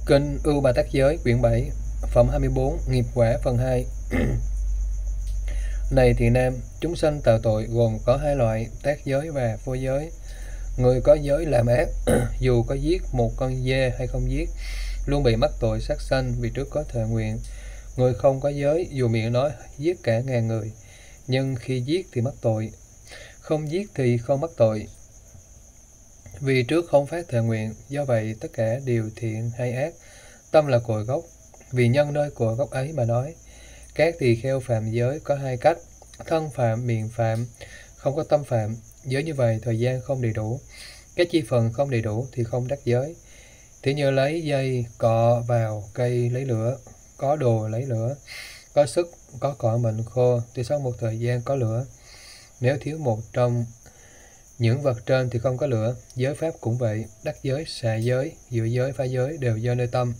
Kinh Ưu Bà Tác Giới quyển 7 phẩm 24 nghiệp quả phần 2. Này thiện nam, chúng sanh tạo tội gồm có hai loại, tác giới và vô giới. Người có giới làm ác dù có giết một con dê hay không giết luôn bị mắc tội sát sanh vì trước có thệ nguyện. Người không có giới dù miệng nói giết cả ngàn người, nhưng khi giết thì mắc tội, không giết thì không mắc tội, vì trước không phát thệ nguyện. Do vậy tất cả đều thiện hay ác, tâm là cội gốc. Vì nhân nơi cội gốc ấy mà nói. Các tỳ kheo phạm giới có hai cách: thân phạm, miệng phạm, không có tâm phạm. Giới như vậy thời gian không đầy đủ, các chi phần không đầy đủ thì không đắc giới. Thì như lấy dây cọ vào cây lấy lửa, có đồ lấy lửa, có sức, có cỏ mịn khô thì sau một thời gian có lửa. Nếu thiếu một trong những vật trên thì không có lửa. Giới pháp cũng vậy, đắc giới, xả giới, giữ giới, phá giới đều do nơi tâm.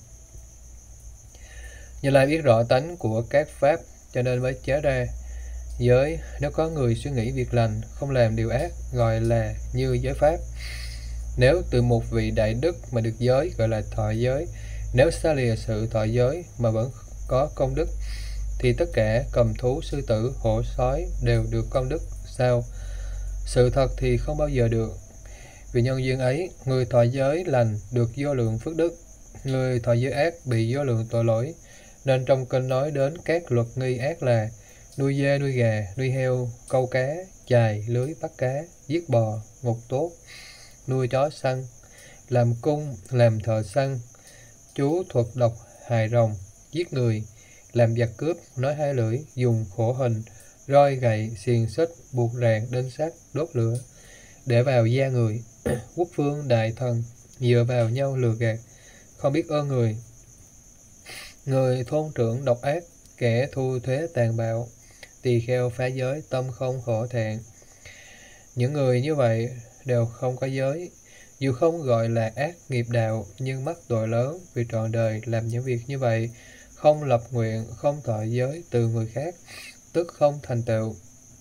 Như Lai biết rõ tánh của các pháp cho nên mới chế ra giới. Nếu có người suy nghĩ việc lành, không làm điều ác, gọi là như giới pháp. Nếu từ một vị đại đức mà được giới, gọi là thọ giới. Nếu xa lìa sự thọ giới mà vẫn có công đức, thì tất cả cầm thú, sư tử, hổ, sói đều được công đức. Sao? Sự thật thì không bao giờ được. Vì nhân duyên ấy, người thọ giới lành được vô lượng phước đức, người thọ giới ác bị vô lượng tội lỗi. Nên trong kinh nói đến các luật nghi ác là nuôi dê, nuôi gà, nuôi heo, câu cá, chài, lưới, bắt cá, giết bò, ngục tốt, nuôi chó săn, làm cung, làm thợ săn, chú thuật độc hại rồng, giết người, làm giặc cướp, nói hai lưỡi, dùng khổ hình, roi gậy, xiềng xích, buộc ràng, đinh sắt, đốt lửa, để vào da người. Quốc vương đại thần dựa vào nhau lừa gạt, không biết ơn người. Người thôn trưởng độc ác, kẻ thu thuế tàn bạo, tỳ kheo phá giới, tâm không khổ thẹn. Những người như vậy đều không có giới. Dù không gọi là ác nghiệp đạo, nhưng mắc tội lớn vì trọn đời làm những việc như vậy, không lập nguyện, không thọ giới từ người khác, tức không thành tựu.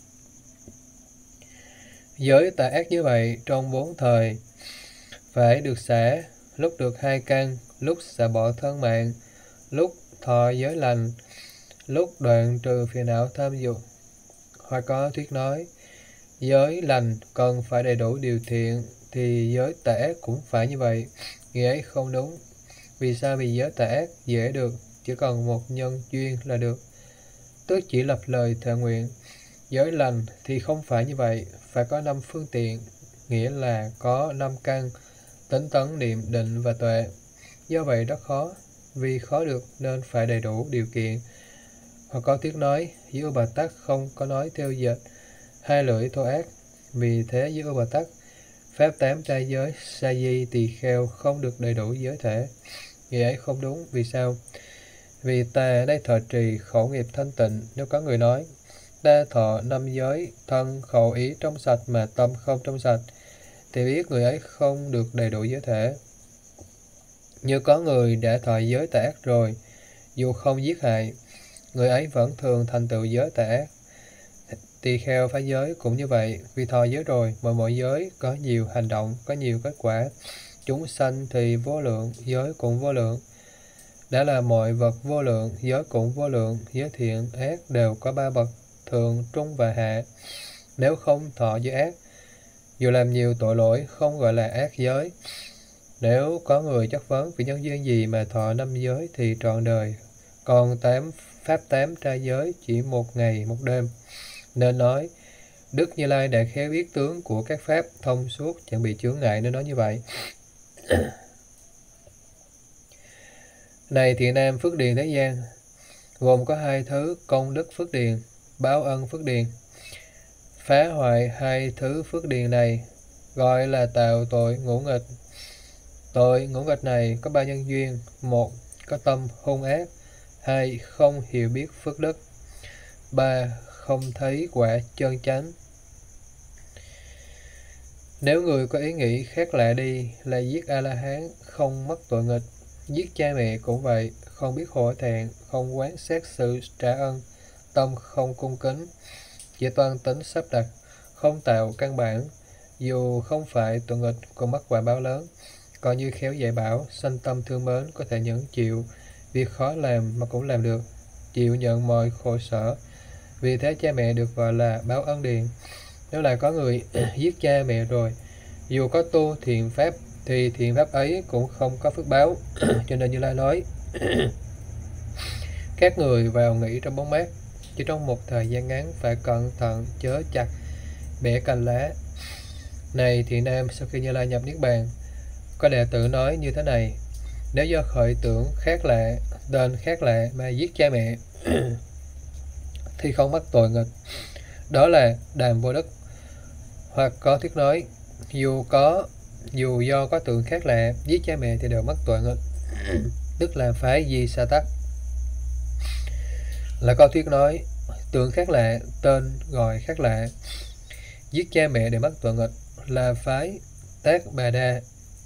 Giới tà ác như vậy trong 4 thời phải được xả: lúc được 2 căn, lúc xả bỏ thân mạng, lúc thọ giới lành, lúc đoạn trừ phiền não tham dục. Hoặc có thuyết nói giới lành cần phải đầy đủ điều thiện, thì giới tà ác cũng phải như vậy. Nghĩa ấy không đúng. Vì sao? Vì giới tà ác dễ được, chỉ cần một nhân duyên là được, tức chỉ lập lời thệ nguyện. Giới lành thì không phải như vậy, phải có 5 phương tiện, nghĩa là có 5 căn: tính, tấn, niệm, định và tuệ. Do vậy rất khó. Vì khó được nên phải đầy đủ điều kiện. Hoặc có tiếng nói dưới Bà Tắc không có nói theo dệt hai lưỡi thô ác. Vì thế dưới Bà Tắc pháp 8 trai giới sa di tỳ kheo không được đầy đủ giới thể. Nghĩa ấy không đúng. Vì sao? Vì ta đây thọ trì khẩu nghiệp thanh tịnh. Nếu có người nói ta thọ 5 giới, thân khẩu ý trong sạch mà tâm không trong sạch, thì biết người ấy không được đầy đủ giới thể. Như có người đã thọ giới tà ác rồi, dù không giết hại, người ấy vẫn thường thành tựu giới tà ác. Tỳ kheo phá giới cũng như vậy. Vì thọ giới rồi mà mỗi giới có nhiều hành động, có nhiều kết quả. Chúng sanh thì vô lượng, giới cũng vô lượng. Đã là mọi vật vô lượng, giới cũng vô lượng. Giới thiện ác đều có 3 bậc: thượng, trung và hạ. Nếu không thọ giới ác, dù làm nhiều tội lỗi, không gọi là ác giới. Nếu có người chất vấn vì nhân duyên gì mà thọ 5 giới thì trọn đời, còn pháp 8 trai giới chỉ 1 ngày 1 đêm. Nên nói Đức Như Lai đã khéo biết tướng của các pháp, thông suốt, chẳng bị chướng ngại, nên nói như vậy. Này thiện nam, phước điền thế gian gồm có 2 thứ: công đức phước điền, báo ân phước điền. Phá hoại 2 thứ phước điền này gọi là tạo tội ngũ nghịch. Tội ngũ nghịch này có 3 nhân duyên: 1. Có tâm hung ác. 2. Không hiểu biết phước đức. 3. Không thấy quả chân chánh. Nếu người có ý nghĩ khác lạ đi là giết A-la-hán, không mắc tội nghịch. Giết cha mẹ cũng vậy, không biết hổ thẹn, không quán xét sự trả ân, tâm không cung kính, chỉ toan tính sắp đặt, không tạo căn bản, dù không phải tội nghịch cũng mắc quả báo lớn. Còn như khéo dạy bảo, sanh tâm thương mến, có thể nhẫn chịu việc khó làm mà cũng làm được, chịu nhận mọi khổ sở. Vì thế cha mẹ được gọi là báo ân điền. Nếu lại có người giết cha mẹ rồi, dù có tu thiện pháp thì thiện pháp ấy cũng không có phước báo. Cho nên Như Lai nói: các người vào nghỉ trong bóng mát, chỉ trong một thời gian ngắn, phải cẩn thận chớ chặt bẻ cành lá. Này thiện nam, sau khi Như Lai nhập niết bàn, có đệ tử nói như thế này: nếu do khởi tưởng khác lạ, tên khác lạ mà giết cha mẹ thì không mắc tội nghịch, đó là đàm vô đức. Hoặc có thuyết nói: dù do có tượng khác lạ giết cha mẹ thì đều mắc tội nghịch, tức là phái di sa tắc. Là có thuyết nói: tượng khác lạ, tên gọi khác lạ, giết cha mẹ để mắc tội nghịch, là phái tác bà đa.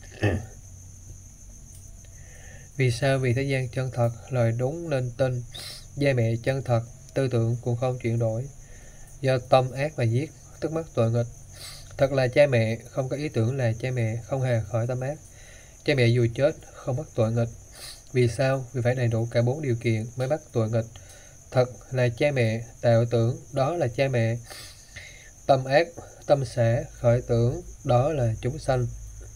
Vì sao? Vì thế gian chân thật, lời đúng nên tin, cha mẹ chân thật, tư tưởng cũng không chuyển đổi. Do tâm ác mà giết, tức mắc tội nghịch. Thật là cha mẹ, không có ý tưởng là cha mẹ, không hề khỏi tâm ác. Cha mẹ dù chết không mắc tội nghịch. Vì sao? Vì phải đầy đủ cả 4 điều kiện mới mắc tội nghịch. Thật là cha mẹ, tạo tưởng, đó là cha mẹ. Tâm ác, tâm xả, khởi tưởng, đó là chúng sanh.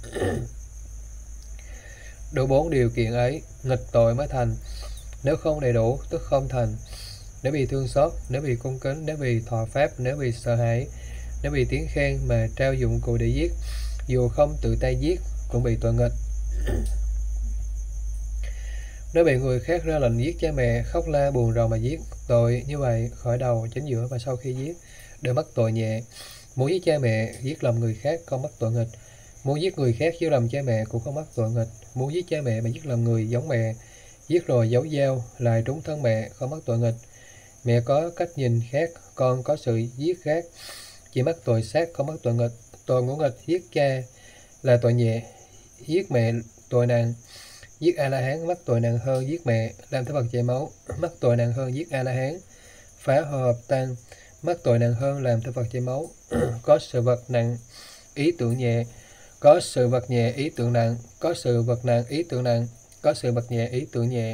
Đủ 4 điều kiện ấy, nghịch tội mới thành. Nếu không đầy đủ, tức không thành. Nếu bị thương xót, nếu bị cung kính, nếu bị thọ pháp, nếu bị sợ hãi, nếu bị tiếng khen mà trao dụng cụ để giết, dù không tự tay giết cũng bị tội nghịch. Nếu bị người khác ra lệnh giết cha mẹ, khóc la buồn rầu mà giết, tội như vậy khởi đầu, chính giữa và sau khi giết đều mắc tội nhẹ. Muốn giết cha mẹ, giết lầm người khác không mắc tội nghịch. Muốn giết người khác giết lầm cha mẹ cũng không mắc tội nghịch. Muốn giết cha mẹ mà giết lầm người giống mẹ, giết rồi giấu dao lại trúng thân mẹ không mắc tội nghịch. Mẹ có cách nhìn khác, con có sự giết khác, chỉ mắc tội sát không mắc tội nghịch. Tội ngũ nghịch giết cha là tội nhẹ, giết mẹ tội nặng. Giết A-la-hán mắc tội nặng hơn giết mẹ, làm thế Phật chảy máu mắc tội nặng hơn giết A-la-hán. Phá hợp tăng mắc tội nặng hơn làm thế Phật chảy máu. Có sự vật nặng ý tưởng nhẹ, có sự vật nhẹ ý tưởng nặng, có sự vật nặng ý tưởng nặng, có sự vật nhẹ ý tưởng nhẹ.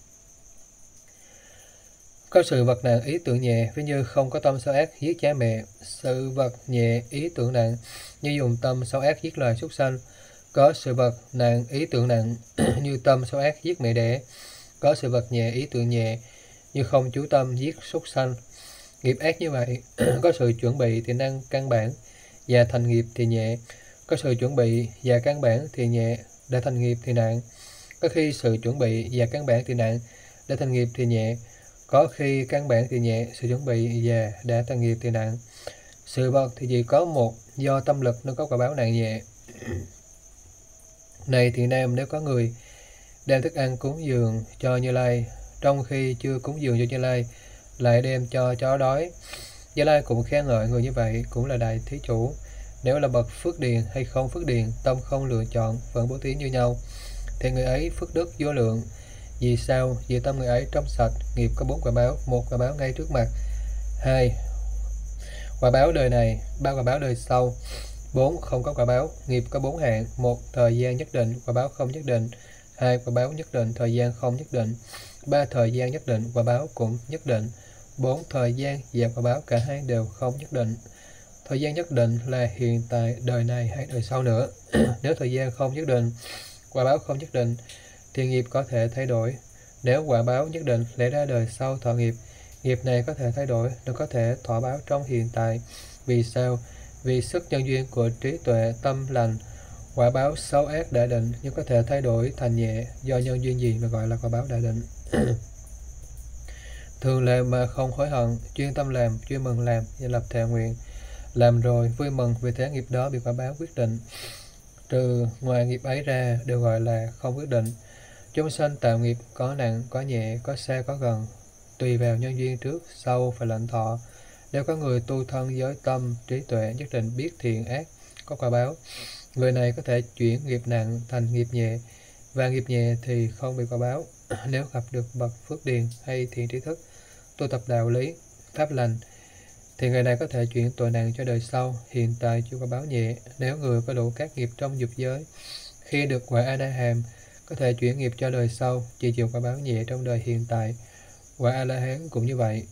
Có sự vật nặng ý tưởng nhẹ, ví như không có tâm xấu ác giết cha mẹ. Sự vật nhẹ ý tưởng nặng, như dùng tâm xấu ác giết loài súc sanh. Có sự vật nặng ý tưởng nặng, như tâm xấu ác giết mẹ đẻ. Có sự vật nhẹ ý tưởng nhẹ, như không chú tâm giết súc sanh. Nghiệp ác như vậy, có sự chuẩn bị thì năng căn bản, và thành nghiệp thì nhẹ. Có sự chuẩn bị và căn bản thì nhẹ, để thành nghiệp thì nặng. Có khi sự chuẩn bị và căn bản thì nặng, để thành nghiệp thì nhẹ. Có khi căn bản thì nhẹ, sự chuẩn bị và đã thành nghiệp thì nặng. Sự vật thì chỉ có một, do tâm lực nó có quả báo nặng nhẹ. Này thiện nam, nếu có người đem thức ăn cúng dường cho Như Lai, trong khi chưa cúng dường cho Như Lai, lại đem cho chó đói, Như Lai cũng khen ngợi người như vậy, cũng là đại thí chủ. Nếu là bậc phước điền hay không phước điền, tâm không lựa chọn, vẫn bố thí như nhau, thì người ấy phước đức vô lượng. Vì sao? Vì tâm người ấy trong sạch. Nghiệp có 4 quả báo: 1 quả báo ngay trước mặt, 2 quả báo đời này, 3 quả báo đời sau, 4 không có quả báo. Nghiệp có 4 hạng: 1 thời gian nhất định, quả báo không nhất định; 2 quả báo nhất định, thời gian không nhất định; 3 thời gian nhất định, quả báo cũng nhất định; 4 thời gian và quả báo cả hai đều không nhất định. Thời gian nhất định là hiện tại, đời này hay đời sau nữa. Nếu thời gian không nhất định, quả báo không nhất định, thì nghiệp có thể thay đổi. Nếu quả báo nhất định, lẽ ra đời sau thọ nghiệp, nghiệp này có thể thay đổi, nó có thể thọ báo trong hiện tại. Vì sao? Vì sức nhân duyên của trí tuệ tâm lành, quả báo xấu ác đã định, nhưng có thể thay đổi thành nhẹ. Do nhân duyên gì mà gọi là quả báo đã định? Thường làm mà không hối hận, chuyên tâm làm, chuyên mừng làm, và lập thệ nguyện. Làm rồi vui mừng, vì thế nghiệp đó bị quả báo quyết định. Trừ ngoài nghiệp ấy ra đều gọi là không quyết định. Chúng sanh tạo nghiệp có nặng, có nhẹ, có xa, có gần, tùy vào nhân duyên trước, sau phải lãnh thọ. Nếu có người tu thân giới tâm, trí tuệ nhất định biết thiện ác có quả báo, người này có thể chuyển nghiệp nặng thành nghiệp nhẹ, và nghiệp nhẹ thì không bị quả báo. Nếu gặp được bậc phước điền hay thiện trí thức, tu tập đạo lý, pháp lành, thì người này có thể chuyển tội nặng cho đời sau, hiện tại chưa có báo nhẹ. Nếu người có đủ các nghiệp trong dục giới Khi được quả A-la-hán, có thể chuyển nghiệp cho đời sau, chỉ chịu quả báo nhẹ trong đời hiện tại. Quả A-la-hán cũng như vậy.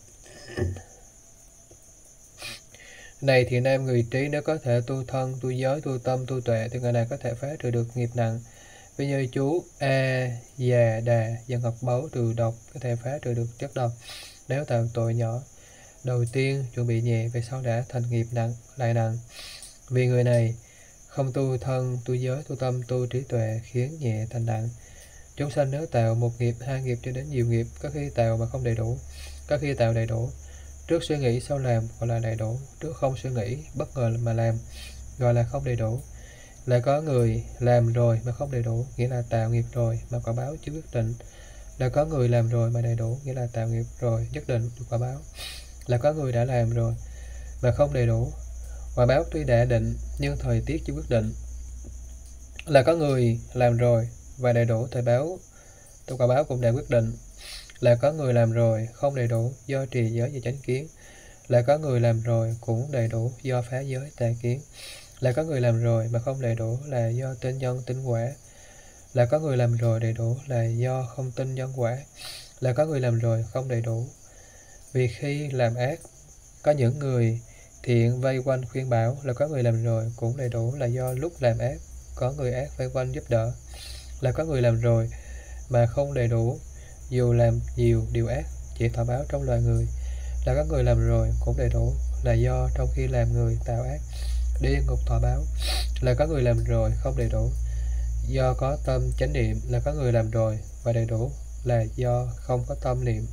Này thiện nam người trí, nếu có thể tu thân, tu giới, tu tâm, tu tuệ, thì người này có thể phá trừ được nghiệp nặng. Ví như chú A Già Đà dân học báu trừ độc, có thể phá trừ được chất độc nếu tạo tội nhỏ. Đầu tiên chuẩn bị nhẹ, về sau đã thành nghiệp nặng lại nặng. Vì người này không tu thân, tu giới, tu tâm, tu trí tuệ, khiến nhẹ thành nặng. Chúng sanh nếu tạo một nghiệp, hai nghiệp cho đến nhiều nghiệp, có khi tạo mà không đầy đủ, có khi tạo đầy đủ. Trước suy nghĩ sau làm gọi là đầy đủ, trước không suy nghĩ bất ngờ mà làm gọi là không đầy đủ. Lại có người làm rồi mà không đầy đủ, nghĩa là tạo nghiệp rồi mà quả báo chưa quyết định. Lại có người làm rồi mà đầy đủ, nghĩa là tạo nghiệp rồi nhất định được quả báo. Lại có người đã làm rồi mà không đầy đủ, quả báo tuy đã định nhưng thời tiết chưa quyết định. Lại có người làm rồi và đầy đủ, thời quả báo cũng đã quyết định. Lại có người làm rồi không đầy đủ do trì giới và chánh kiến. Lại có người làm rồi cũng đầy đủ do phá giới tà kiến. Lại có người làm rồi mà không đầy đủ là do tin nhân tin quả. Lại có người làm rồi đầy đủ là do không tin nhân quả. Lại có người làm rồi không đầy đủ vì khi làm ác có những người thiện vây quanh khuyên bảo. Lại có người làm rồi cũng đầy đủ là do lúc làm ác có người ác vây quanh giúp đỡ. Lại có người làm rồi mà không đầy đủ, dù làm nhiều điều ác chỉ thọ báo trong loài người. Là có người làm rồi cũng đầy đủ là do trong khi làm người tạo ác địa ngục thọ báo. Là có người làm rồi không đầy đủ do có tâm chánh niệm. Là có người làm rồi và đầy đủ là do không có tâm niệm.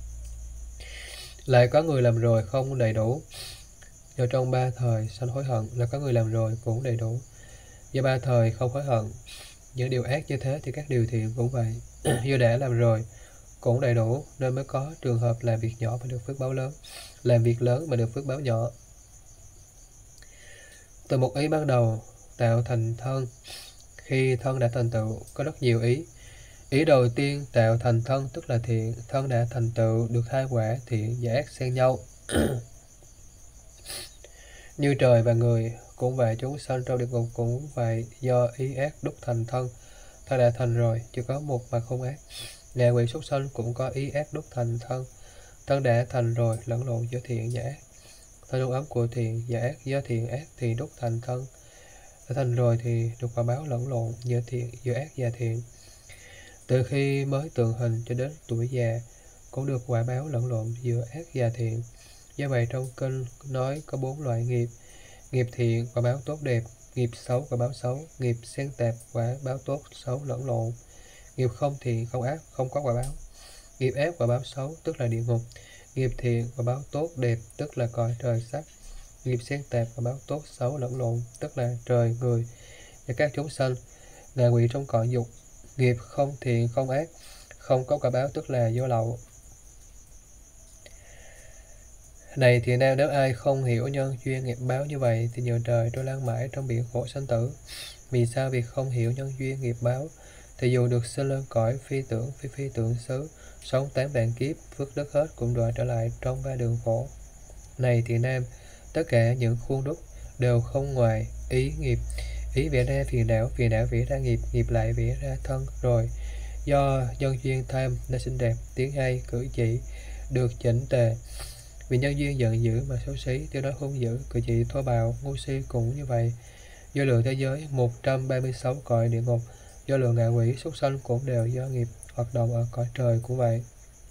Lại có người làm rồi không đầy đủ do trong ba thời sanh hối hận. Là có người làm rồi cũng đầy đủ do ba thời không hối hận. Những điều ác như thế thì các điều thiện cũng vậy. Do đã làm rồi cũng đầy đủ nên mới có trường hợp làm việc nhỏ mà được phước báo lớn, làm việc lớn mà được phước báo nhỏ. Từ một ý ban đầu tạo thành thân. Khi thân đã thành tựu có rất nhiều ý. Ý đầu tiên tạo thành thân tức là thiện. Thân đã thành tựu được hai quả thiện và ác xen nhau. Như trời và người cũng vậy, chúng sanh trong địa ngục cũng vậy, do ý ác đúc thành thân. Thân đã thành rồi, chưa có một mà không ác. Ngạ quỷ súc sanh cũng có ý ác đúc thành thân. Thân đã thành rồi, lẫn lộn giữa thiện và ác. Thân đúc ấm của thiện và ác, do thiện ác thì đúc thành thân. Đã thành rồi thì được quả báo lẫn lộn giữa ác và thiện. Từ khi mới tượng hình cho đến tuổi già cũng được quả báo lẫn lộn giữa ác và thiện. Do vậy trong kinh nói có 4 loại nghiệp. Nghiệp thiện quả báo tốt đẹp, nghiệp xấu quả báo xấu, nghiệp xen tạp quả báo tốt xấu lẫn lộn, nghiệp không thiện không ác không có quả báo. Nghiệp ác quả báo xấu tức là địa ngục, nghiệp thiện quả báo tốt đẹp tức là cõi trời sắc. Nghiệp xen tạp quả báo tốt xấu lẫn lộn tức là trời người và các chúng sanh, ngạ quỷ trong cõi dục. Nghiệp không thiện không ác không có quả báo tức là vô lậu. Này thiện nam, nếu ai không hiểu nhân duyên nghiệp báo như vậy thì nhờ trời trôi lăn mãi trong biển khổ sanh tử. Vì sao? Việc không hiểu nhân duyên nghiệp báo thì dù được sinh lên cõi phi tưởng xứ, sống 8 vạn kiếp, phước đức hết cũng đọa trở lại trong ba đường khổ. Này thiện nam, tất cả những khuôn đúc đều không ngoài ý nghiệp. Ý vẽ ra phiền não vẽ ra nghiệp, nghiệp lại vẽ ra thân, rồi do nhân duyên tham nên xinh đẹp, tiếng hay, cử chỉ được chỉnh tề. Vì nhân duyên giận dữ mà xấu xí, tiếng nói hung dữ, cử chỉ thô bạo, ngu si cũng như vậy. Do lượng thế giới 136 cõi địa ngục, do lượng ngạ quỷ súc sanh cũng đều do nghiệp hoạt động ở cõi trời cũng vậy.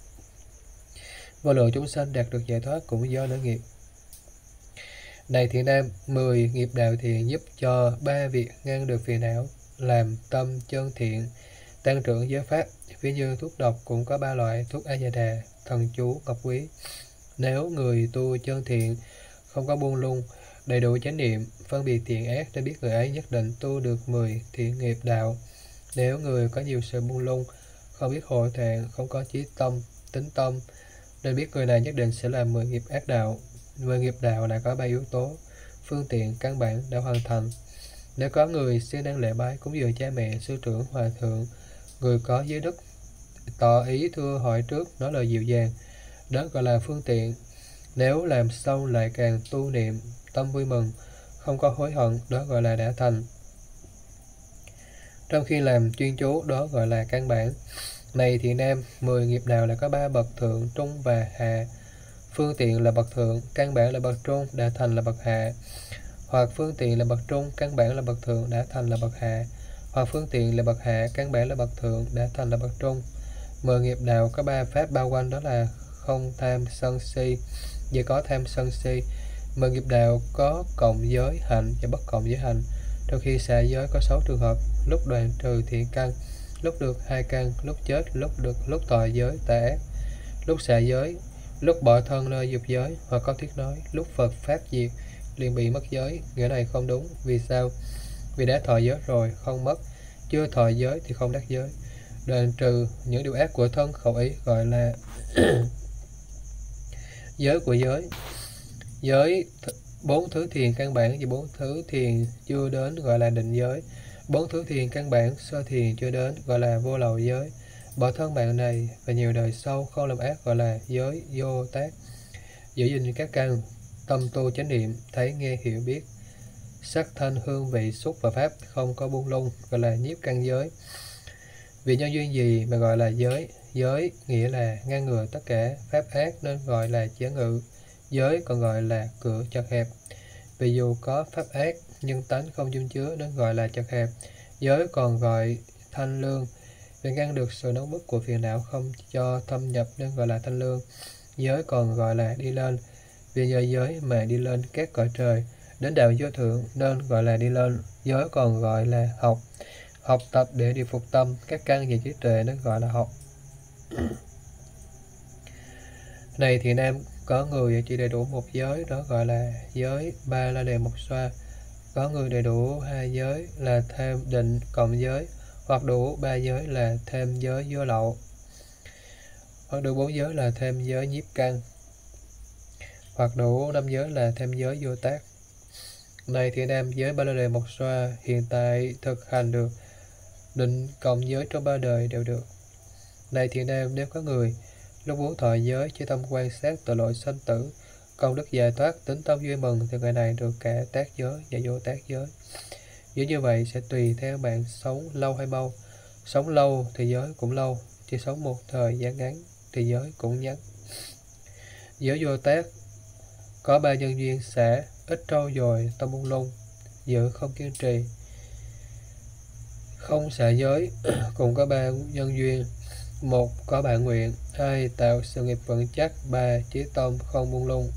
Vô lượng chúng sanh đạt được giải thoát cũng do nợ nghiệp. Này thiện nam, 10 nghiệp đạo thiện giúp cho 3 việc ngăn được phiền não, làm tâm chân thiện, tăng trưởng giới pháp. Ví như thuốc độc cũng có 3 loại: thuốc A Gia Đà, thần chú, ngọc quý. Nếu người tu chân thiện không có buông lung, đầy đủ chánh niệm, phân biệt thiện ác, nên biết người ấy nhất định tu được 10 thiện nghiệp đạo. Nếu người có nhiều sự buông lung, không biết hội thẹn, không có chí tâm, tính tâm, nên biết người này nhất định sẽ làm 10 nghiệp ác đạo. 10 nghiệp đạo là có 3 yếu tố, phương tiện căn bản đã hoàn thành. Nếu có người siêng năng lễ bái cúng dường cha mẹ, sư trưởng, hòa thượng, người có giới đức, tỏ ý thưa hỏi trước, nói lời dịu dàng, đó gọi là phương tiện. Nếu làm sâu lại càng tu niệm, tâm vui mừng, không có hối hận, đó gọi là đã thành. trong khi làm chuyên chú, đó gọi là căn bản. Này thì nam, 10 nghiệp đạo là có 3 bậc thượng, trung và hạ. Phương tiện là bậc thượng, căn bản là bậc trung, đã thành là bậc hạ. Hoặc phương tiện là bậc trung, căn bản là bậc thượng, đã thành là bậc hạ. Hoặc phương tiện là bậc hạ, căn bản là bậc thượng, đã thành là bậc trung. 10 nghiệp đạo có 3 pháp bao quanh, đó là không tham sân si, giờ có tham sân si. 10 nghiệp đạo có cộng giới hạnh và bất cộng giới hạnh. Trong khi xả giới có 6 trường hợp: lúc đoạn trừ thiện căn, lúc được 2 căn, lúc chết, lúc tòa giới tà ác, lúc xả giới, lúc bỏ thân nơi dục giới. Hoặc có thuyết nói lúc Phật pháp diệt liền bị mất giới. Nghĩa này không đúng. Vì sao? Vì đã thọ giới rồi không mất, chưa thọ giới thì không đắc giới. Đoạn trừ những điều ác của thân khẩu ý gọi là giới của giới. Giới 4 thứ thiền căn bản và 4 thứ thiền chưa đến gọi là định giới. 4 thứ thiền căn bản sơ thiền chưa đến gọi là vô lậu giới. Bỏ thân bạn này và nhiều đời sau không làm ác gọi là giới vô tác. Giữ gìn các căn, tâm tu chánh niệm, thấy nghe hiểu biết, sắc thanh hương vị xúc và pháp không có buông lung gọi là nhiếp căn giới. Vì nhân duyên gì mà gọi là giới? Giới nghĩa là ngăn ngừa tất cả pháp ác nên gọi là chế ngự. Giới còn gọi là cửa chật hẹp. Vì dù có pháp ác nhưng tánh không dung chứa nên gọi là chật hẹp. Giới còn gọi thanh lương. Vì ngăn được sự nóng bức của phiền não không cho thâm nhập nên gọi là thanh lương. Giới còn gọi là đi lên. Vì nhờ giới mà đi lên các cõi trời, đến đạo vô thượng nên gọi là đi lên. Giới còn gọi là học. Học tập để điều phục tâm, các căn về trí tuệ nên gọi là học. Này thì nam, có người chỉ đầy đủ một giới, đó gọi là giới ba la đề mộc xoa. Có người đầy đủ 2 giới là thêm định cộng giới, hoặc đủ 3 giới là thêm giới vô lậu, hoặc đủ 4 giới là thêm giới nhiếp căn, hoặc đủ 5 giới là thêm giới vô tác. Này thì nam, giới ba la đề mộc xoa hiện tại thực hành được định cộng giới trong 3 đời đều được. Này thì nam, nếu có người lúc muốn thọ giới chỉ tâm quan sát tội lỗi sanh tử, công đức giải thoát, tính tâm vui mừng, thì người này được cả tác giới và vô tác giới. Giới như vậy sẽ tùy theo bạn sống lâu hay mau. Sống lâu thì giới cũng lâu, chỉ sống một thời gian ngắn thì giới cũng ngắn. Giới vô tác có 3 nhân duyên: xả, ít trau dồi, tâm buông lung, giữ không kiên trì. Không xả giới cũng có 3 nhân duyên: 1. Có bạn nguyện, 2. Tạo sự nghiệp vững chắc, 3. Chí tâm không buông lung.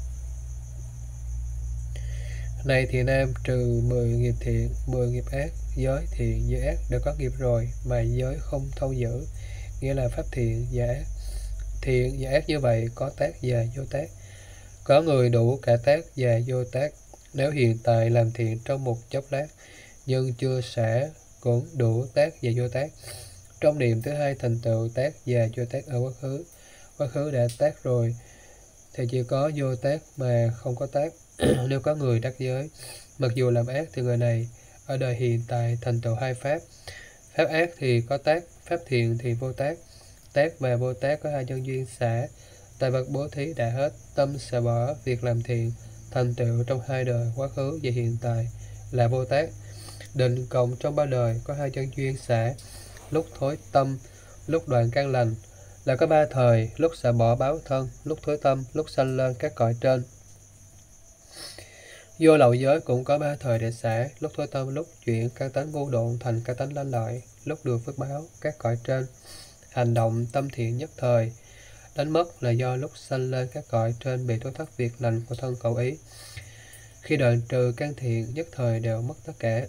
Này thì nam, trừ 10 nghiệp thiện, 10 nghiệp ác, giới thiện, giới ác đã có nghiệp rồi mà giới không thâu giữ, nghĩa là pháp thiện và ác. Thiện và ác như vậy có tác và vô tác. Có người đủ cả tác và vô tác. Nếu hiện tại làm thiện trong một chốc lát nhưng chưa xả cũng đủ tác và vô tác. Trong niệm thứ hai thành tựu tác và vô tác ở quá khứ. Quá khứ đã tác rồi thì chỉ có vô tác mà không có tác. Nếu có người đắc giới, mặc dù làm ác thì người này ở đời hiện tại thành tựu 2 pháp. Pháp ác thì có tác, pháp thiện thì vô tác. Tác và vô tác có 2 nhân duyên: xả, tài vật bố thí đã hết, tâm xả bỏ việc làm thiện, thành tựu trong 2 đời quá khứ và hiện tại là vô tác. Định cộng trong 3 đời có 2 nhân duyên: xả, lúc thối tâm, lúc đoạn căn lành, là có 3 thời: lúc xả bỏ báo thân, lúc thối tâm, lúc sanh lên các cõi trên. Vô lậu giới cũng có 3 thời để xả: lúc thối tâm, lúc chuyển căn tánh ngu độn thành căn tánh lanh lợi, lúc được phước báo các cõi trên. Hành động tâm thiện nhất thời, đánh mất là do lúc sanh lên các cõi trên bị tổn thất việc lành của thân khẩu ý. Khi đoạn trừ căn thiện nhất thời đều mất tất cả.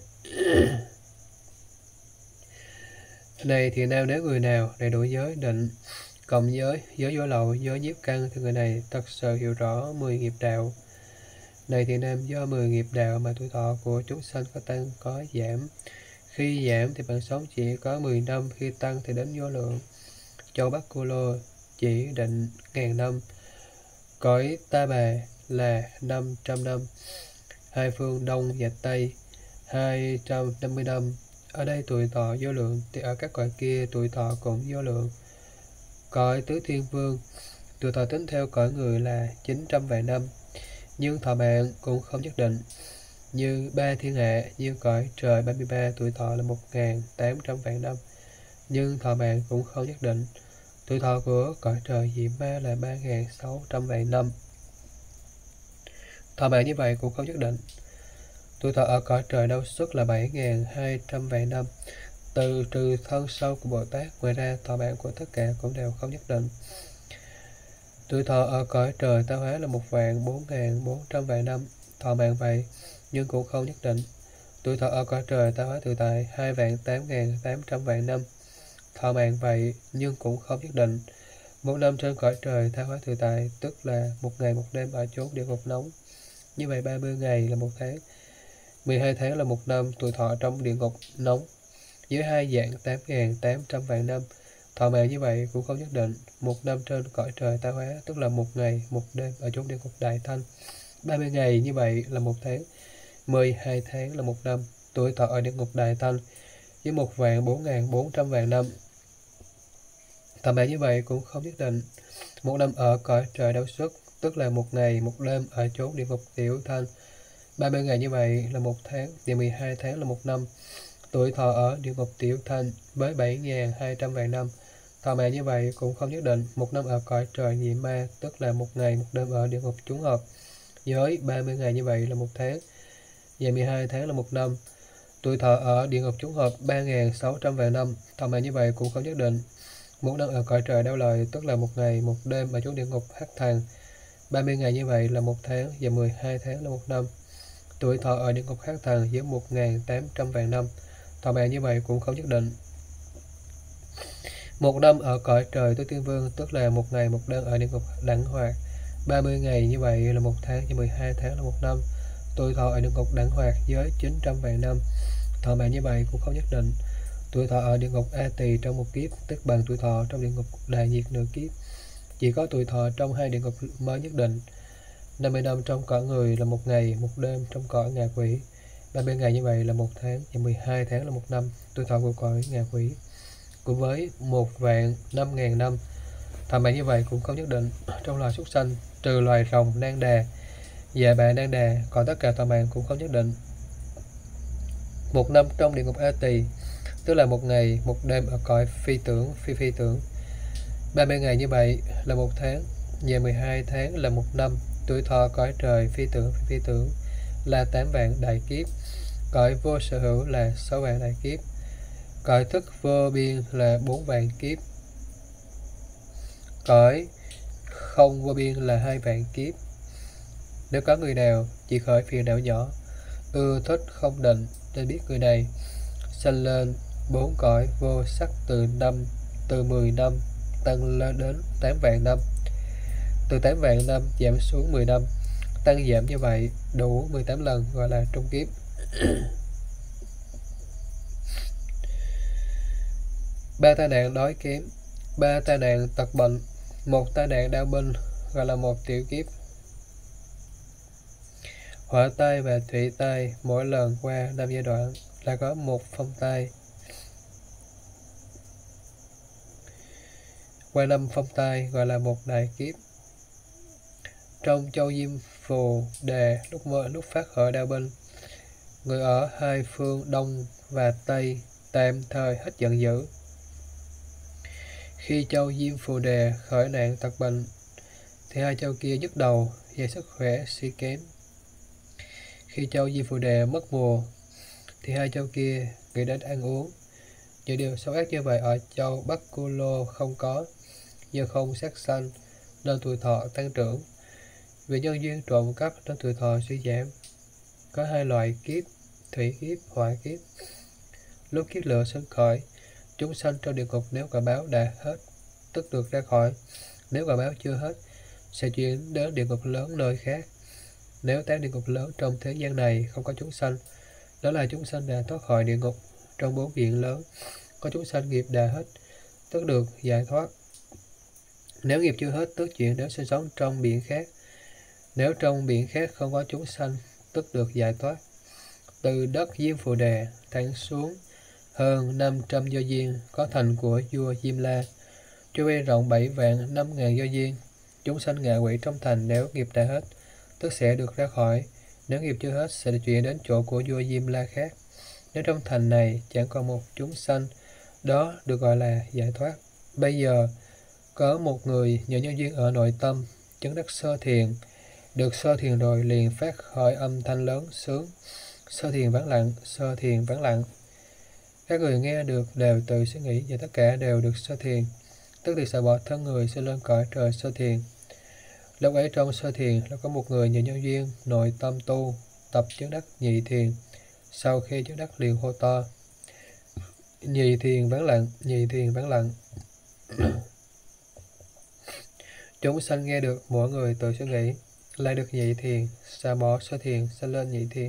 Này thì nam, nếu người nào đầy đủ giới định cộng giới, giới vô lậu, giới nhiếp căn thì người này thật sự hiểu rõ 10 nghiệp đạo. Này thì nam, do 10 nghiệp đạo mà tuổi thọ của chúng sanh có tăng có giảm. Khi giảm thì bạn sống chỉ có 10 năm, khi tăng thì đến vô lượng. Châu Bắc Cô Lô chỉ định 1000 năm, cõi Ta Bà là 500 năm, hai phương Đông và Tây 250 năm. Ở đây tuổi thọ vô lượng thì ở các cõi kia tuổi thọ cũng vô lượng. Cõi Tứ Thiên Vương tuổi thọ tính theo cõi người là 900 vạn năm, nhưng thọ mạng cũng không nhất định. như ba thiên hạ, như cõi trời 33 tuổi thọ là 1.800 vạn năm, nhưng thọ mạng cũng không nhất định. Tuổi thọ của cõi trời Diệm Ma là 3.600 vạn năm, thọ mạng như vậy cũng không nhất định. Tuổi thọ ở cõi trời Đâu Xuất là 7.200 vạn năm, trừ thân sau của Bồ Tát, ngoài ra thọ mạng của tất cả cũng đều không nhất định. Tuổi thọ ở cõi trời Ta Hóa là 1.400 vạn năm, thọ mạng vậy nhưng cũng không nhất định. Tuổi thọ ở cõi trời Ta Hóa Tự Tại 2.800 vạn năm, thọ mạng vậy nhưng cũng không nhất định. Một năm trên cõi trời Ta Hóa Tự Tại tức là một ngày một đêm ở chốn địa ngục nóng. Như vậy 30 ngày là một tháng, 12 tháng là một năm tuổi thọ trong địa ngục nóng. Dưới hai dạng 8.800 vạn năm, thọ mạng như vậy cũng không nhất định. Một năm trên cõi trời Ta Hóa tức là một ngày một đêm ở chốn địa ngục Đại Thanh. 30 ngày như vậy là một tháng, 12 tháng là một năm tuổi thọ ở địa ngục Đại Thanh. Với 1.400 vạn năm, thọ mạng như vậy cũng không nhất định. Một năm ở cõi trời Đâu Xuất tức là một ngày một đêm ở chốn địa ngục Tiểu Thanh. 30 ngày như vậy là một tháng, và 12 tháng là một năm tuổi thọ ở địa ngục Tiểu Thanh với 7.200 vạn năm, thọ mạng như vậy cũng không nhất định. Một năm ở cõi trời Nhị Ma tức là một ngày một đêm ở địa ngục Chúng Hợp với 30 ngày như vậy là một tháng, và 12 tháng là một năm tuổi thọ ở địa ngục Chúng Hợp 3.600 vạn năm, thọ mạng như vậy cũng không nhất định. Một năm ở cõi trời Đau Lợi tức là một ngày một đêm ở chốn địa ngục Hắc Thằng, 30 ngày như vậy là một tháng, và 12 tháng là một năm tuổi thọ ở địa ngục Hắc Thằng với 1.800 vạn năm, thọ mạng như vậy cũng không nhất định. Một năm ở cõi trời Tứ Tiên Vương tức là một ngày một đêm ở địa ngục Đẳng Hoạt, 30 ngày như vậy là một tháng, và 12 tháng là một năm tuổi thọ ở địa ngục Đẳng Hoạt với 900 vạn năm, thọ mạng như vậy cũng không nhất định. Tuổi thọ ở địa ngục A Tỳ trong một kiếp tức bằng tuổi thọ trong địa ngục Đại Nhiệt nửa kiếp. Chỉ có tuổi thọ trong hai địa ngục mới nhất định. 50 năm trong cõi người là một ngày một đêm trong cõi ngạ quỷ, 30 ngày như vậy là một tháng, và 12 tháng là một năm tuổi thọ của cõi ngạ quỷ. Cùng với 1.005.000 năm, thọ mạng như vậy cũng không nhất định. Trong loài súc sanh trừ loài rồng nang đà và bà nang đà, còn tất cả thọ mạng cũng không nhất định. Một năm trong địa ngục A Tỳ tức là một ngày một đêm ở cõi phi tưởng phi tưởng, 30 ngày như vậy là một tháng, và 12 tháng là một năm tuổi thọ cõi trời phi tưởng là 8 vạn đại kiếp, cõi vô sở hữu là 6 vạn đại kiếp, cõi thức vô biên là 4 vạn kiếp, cõi không vô biên là 2 vạn kiếp. Nếu có người nào chỉ khởi phiền não nhỏ, ưa thích không định, nên biết người này sanh lên 4 cõi vô sắc từ 10 năm tăng lên đến 8 vạn năm, từ 8 vạn năm giảm xuống 10 năm, tăng giảm như vậy đủ 18 lần gọi là trung kiếp. Ba tai nạn đói kém, ba tai nạn tật bệnh, một tai nạn đau binh gọi là một tiểu kiếp. Hỏa tai và thủy tai mỗi lần qua 5 giai đoạn là có một phong tai. Qua 5 phong tai gọi là một đại kiếp. Trong châu Diêm Phù Đề lúc phát khởi đao binh, người ở hai phương Đông và Tây tạm thời hết giận dữ. Khi châu Diêm Phù Đề khởi nạn tật bệnh, thì hai châu kia nhức đầu và sức khỏe suy kém. Khi châu Diêm Phù Đề mất mùa, thì hai châu kia nghĩ đến ăn uống. Những điều xấu ác như vậy ở châu Bắc Cu Lô không có, do không sát sanh nên tuổi thọ tăng trưởng. Vì nhân duyên trộm cắp nên tuổi thọ suy giảm. Có hai loại kiếp, thủy kiếp, hỏa kiếp. Lúc kiếp lửa sinh khởi, chúng sanh trong địa ngục nếu quả báo đã hết, tức được ra khỏi. Nếu quả báo chưa hết, sẽ chuyển đến địa ngục lớn nơi khác. Nếu 8 địa ngục lớn trong thế gian này không có chúng sanh, đó là chúng sanh đã thoát khỏi địa ngục. Trong 4 biển lớn, có chúng sanh nghiệp đã hết, tức được giải thoát. Nếu nghiệp chưa hết, tức chuyển đến sinh sống trong biển khác. Nếu trong biển khác không có chúng sanh, tức được giải thoát. Từ đất Diêm Phù Đề thẳng xuống hơn 500 do duyên có thành của vua Diêm La, chu vi rộng 7 vạn 5.000 do duyên. Chúng sanh ngạ quỷ trong thành nếu nghiệp đã hết, tức sẽ được ra khỏi. Nếu nghiệp chưa hết sẽ chuyển đến chỗ của vua Diêm La khác. Nếu trong thành này chẳng còn một chúng sanh, đó được gọi là giải thoát. Bây giờ có một người nhờ nhân duyên ở nội tâm chứng đắc sơ thiền, được sơ thiền rồi liền phát khởi âm thanh lớn sướng: sơ thiền vắng lặng, sơ thiền vắng lặng. Các người nghe được đều tự suy nghĩ và tất cả đều được sơ thiền, tức thì sợ bỏ thân người sẽ lên cõi trời sơ thiền. Lúc ấy trong sơ thiền là có một người nhờ nhân duyên nội tâm tu tập chứng đắc nhị thiền. Sau khi chứng đắc liền hô to: nhị thiền vắng lặng, nhị thiền vắng lặng. Chúng sanh nghe được mỗi người tự suy nghĩ, lại được nhị thiền, xả bỏ sơ thiền sẽ lên nhị thiền.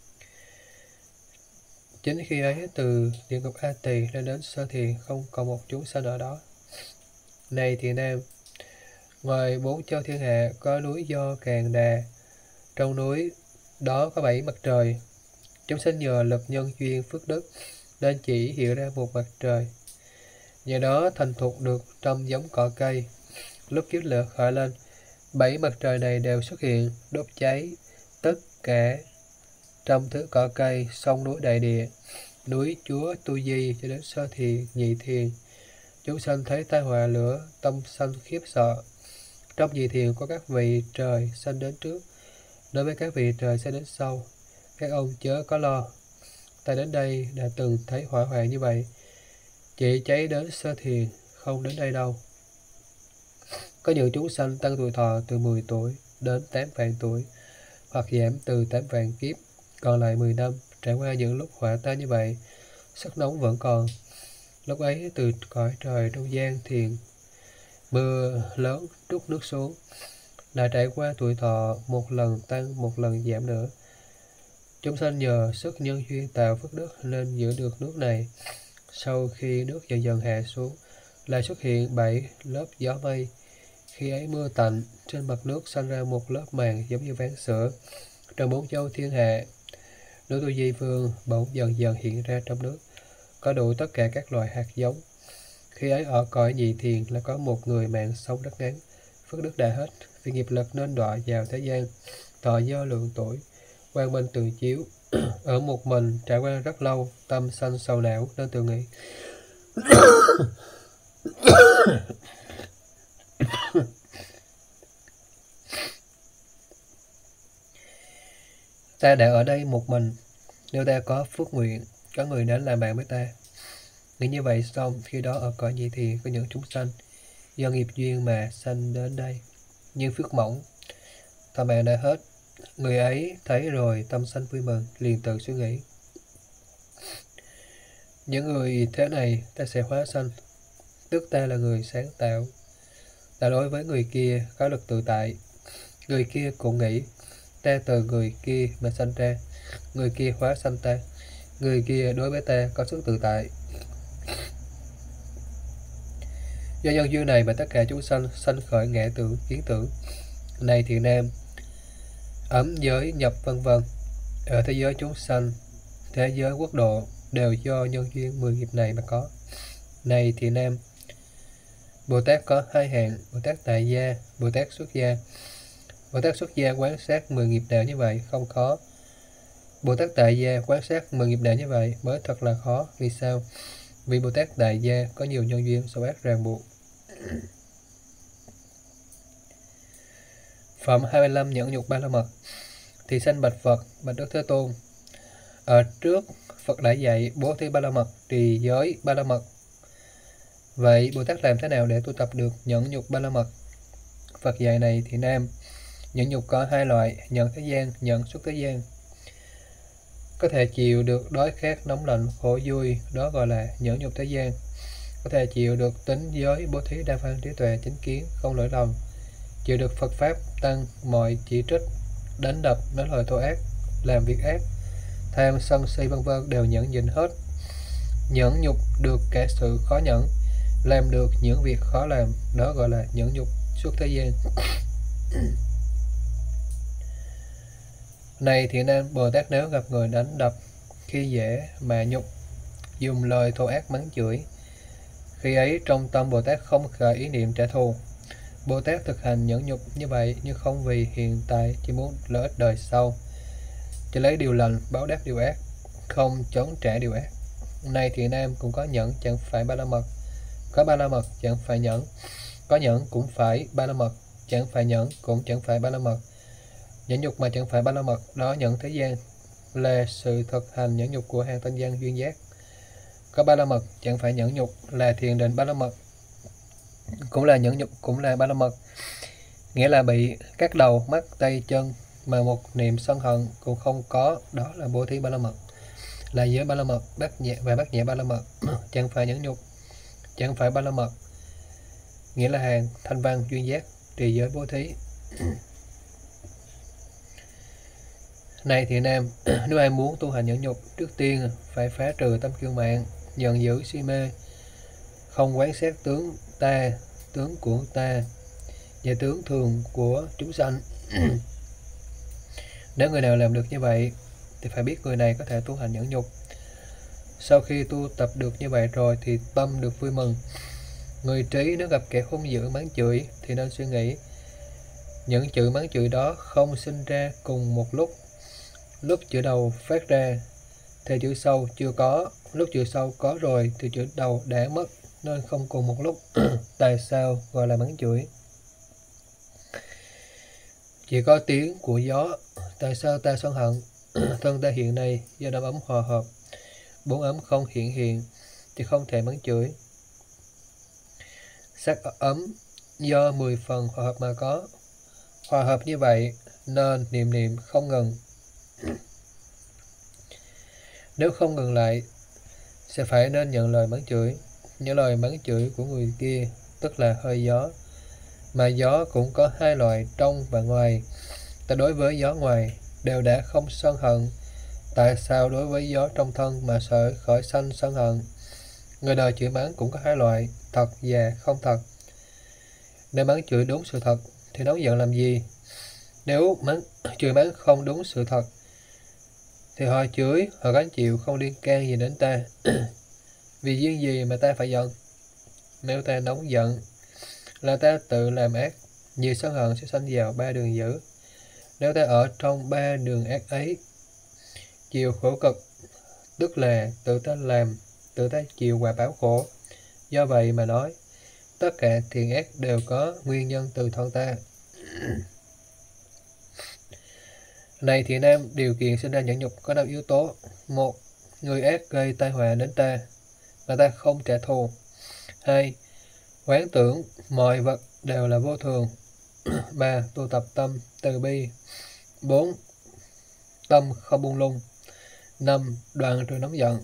Chính khi ấy từ địa ngục A Tỳ lên đến sơ thiền không còn một chúng sanh ở đó. Này thiện nam, ngoài 4 châu thiên hạ có núi Do Càn Đà, trong núi đó có 7 mặt trời. Chúng sanh nhờ lực nhân duyên phước đức nên chỉ hiện ra một mặt trời, nhờ đó thành thục được trong giống cỏ cây. Lúc kiếp lửa khởi lên, 7 mặt trời này đều xuất hiện đốt cháy tất cả trong thứ cỏ cây, sông núi đại địa, núi Chúa Tu Di cho đến sơ thiền, nhị thiền. Chúng sanh thấy tai họa lửa, tâm sanh khiếp sợ. Trong nhị thiền có các vị trời sanh đến trước, đối với các vị trời sẽ đến sau. Các ông chớ có lo, ta đến đây đã từng thấy hỏa hoạn như vậy, chỉ cháy đến sơ thiền, không đến đây đâu. Có những chúng sanh tăng tuổi thọ từ 10 tuổi đến 8 vạn tuổi, hoặc giảm từ 8 vạn kiếp, còn lại 10 năm. Trải qua những lúc hỏa tan như vậy, sức nóng vẫn còn. Lúc ấy từ cõi trời trong gian thiền, mưa lớn trút nước xuống, lại trải qua tuổi thọ một lần tăng một lần giảm nữa. Chúng sanh nhờ sức nhân duyên tạo phước đức nên giữ được nước này. Sau khi nước dần dần hạ xuống, lại xuất hiện 7 lớp gió mây. Khi ấy mưa tạnh, trên mặt nước sanh ra một lớp màng giống như ván sữa. Trong 4 châu thiên hạ, núi Tu Di Vương bỗng dần dần hiện ra trong nước, có đủ tất cả các loại hạt giống. Khi ấy ở cõi nhị thiền là có một người mạng sống rất ngắn, phước đức đã hết, vì nghiệp lực nên đọa vào thế gian, thọ do lượng tuổi, quang minh tường chiếu. Ở một mình trải qua rất lâu, tâm sanh sầu não nên tự nghĩ: ta đã ở đây một mình, nếu ta có phước nguyện, có người đến làm bạn với ta. Nghĩ như vậy xong, khi đó ở cõi nhị thiền có những chúng sanh do nghiệp duyên mà sanh đến đây, nhưng phước mỏng, thọ mạng đã hết. Người ấy thấy rồi tâm sanh vui mừng, liền tự suy nghĩ: những người thế này ta sẽ hóa sanh, tức ta là người sáng tạo. Ta đối với người kia có lực tự tại. Người kia cũng nghĩ: ta từ người kia mà sanh ra, người kia hóa sanh ta, người kia đối với ta có sức tự tại. Do nhân duyên này mà tất cả chúng sanh sanh khởi ngã tưởng, kiến tưởng. Này thiện nam, ấm giới nhập vân vân, ở thế giới chúng sanh, thế giới quốc độ đều do nhân duyên 10 nghiệp này mà có. Này thiện nam, Bồ Tát có 2 hạng: Bồ Tát tại gia, Bồ Tát xuất gia. Bồ Tát xuất gia quán sát 10 nghiệp đạo như vậy không khó. Bồ Tát tại gia quán sát 10 nghiệp đạo như vậy mới thật là khó. Vì sao? Vì Bồ Tát tại gia có nhiều nhân duyên sâu ác ràng buộc. Phẩm 25 nhẫn nhục ba la mật. Thì sanh bạch Phật: bạch Đức Thế Tôn, ở trước Phật đã dạy bố thí ba la mật, trì giới ba la mật. Vậy Bồ Tát làm thế nào để tu tập được nhẫn nhục ba la mật? Phật dạy: này thì nam, nhẫn nhục có 2 loại: nhẫn thế gian, nhẫn xuất thế gian. Có thể chịu được đói khát nóng lạnh khổ vui, đó gọi là nhẫn nhục thế gian. Có thể chịu được tính giới bố thí đa văn trí tuệ chính kiến không lỗi lầm, chịu được Phật pháp tăng mọi chỉ trích, đánh đập, nói lời thô ác, làm việc ác, tham sân si vân vân đều nhẫn nhịn hết. Nhẫn nhục được cả sự khó nhẫn, làm được những việc khó làm, đó gọi là nhẫn nhục xuất thế gian. Này thiện nam, Bồ Tát nếu gặp người đánh đập, khi dễ, mạ nhục, dùng lời thô ác mắng chửi, khi ấy trong tâm Bồ Tát không khởi ý niệm trả thù. Bồ Tát thực hành nhẫn nhục như vậy nhưng không vì hiện tại, chỉ muốn lợi ích đời sau. chỉ lấy điều lành báo đáp điều ác, không chống trả điều ác. Này thiện nam, cũng có nhẫn chẳng phải ba la mật, có ba la mật chẳng phải nhẫn, có nhẫn cũng phải ba la mật, chẳng phải nhẫn cũng chẳng phải ba la mật. Nhẫn nhục mà chẳng phải ba la mật, đó nhẫn thế gian, là sự thực hành nhẫn nhục của hàng tinh văn duyên giác. Có ba la mật chẳng phải nhẫn nhục, là thiền định ba la mật, cũng là nhẫn nhục, cũng là ba la mật, nghĩa là bị các đầu mắt tay chân mà một niệm sân hận cũng không có, đó là bố thí ba la mật, là giới ba la mật, bát nhã và bát nhã ba la mật. Chẳng phải nhẫn nhục, chẳng phải ba la mật, nghĩa là hàng thanh văn duyên giác, trì giới bố thí. Này thiện nam, nếu ai muốn tu hành nhẫn nhục, trước tiên phải phá trừ tâm kiêu mạn, giận dữ si mê, không quán xét tướng ta, tướng của ta và tướng thường của chúng sanh. Nếu người nào làm được như vậy thì phải biết người này có thể tu hành nhẫn nhục. Sau khi tu tập được như vậy rồi thì tâm được vui mừng. Người trí nếu gặp kẻ hung dữ mắng chửi thì nên suy nghĩ, những chữ mắng chửi đó không sinh ra cùng một lúc. Lúc chữ đầu phát ra thì chữ sau chưa có, lúc chữ sau có rồi thì chữ đầu đã mất, nên không cùng một lúc. Tại sao gọi là mắng chửi? Chỉ có tiếng của gió. Tại sao ta sân hận? Thân ta hiện nay do năm ấm hòa hợp, bốn ấm không hiện thì không thể mắng chửi. Sắc ấm do 10 phần hòa hợp mà có. Hòa hợp như vậy nên niệm không ngừng. Nếu không ngừng lại sẽ phải nên nhận lời mắng chửi. Những lời mắng chửi của người kia tức là hơi gió, mà gió cũng có hai loại, trong và ngoài. Ta đối với gió ngoài đều đã không sân hận, tại sao đối với gió trong thân mà sợ khởi sanh sân hận? Người đời chửi mắng cũng có hai loại, thật và không thật. Nếu mắng chửi đúng sự thật thì nóng giận làm gì? Nếu chửi mắng không đúng sự thật thì họ chửi, họ gánh chịu, không liên can gì đến ta. Vì duyên gì mà ta phải giận? Nếu ta nóng giận là ta tự làm ác, nhiều sân hận sẽ sanh vào ba đường dữ. Nếu ta ở trong ba đường ác ấy, chịu khổ cực, tức là tự ta làm, tự ta chịu quả báo khổ. Do vậy mà nói, tất cả thiện ác đều có nguyên nhân từ thân ta. Này thiện nam, điều kiện sinh ra nhẫn nhục có 5 yếu tố. 1. Người ác gây tai họa đến ta mà ta không trả thù. 2. Quán tưởng mọi vật đều là vô thường. 3. Tu tập tâm từ bi. 4. Tâm không buông lung. 5. Đoạn trừ nóng giận.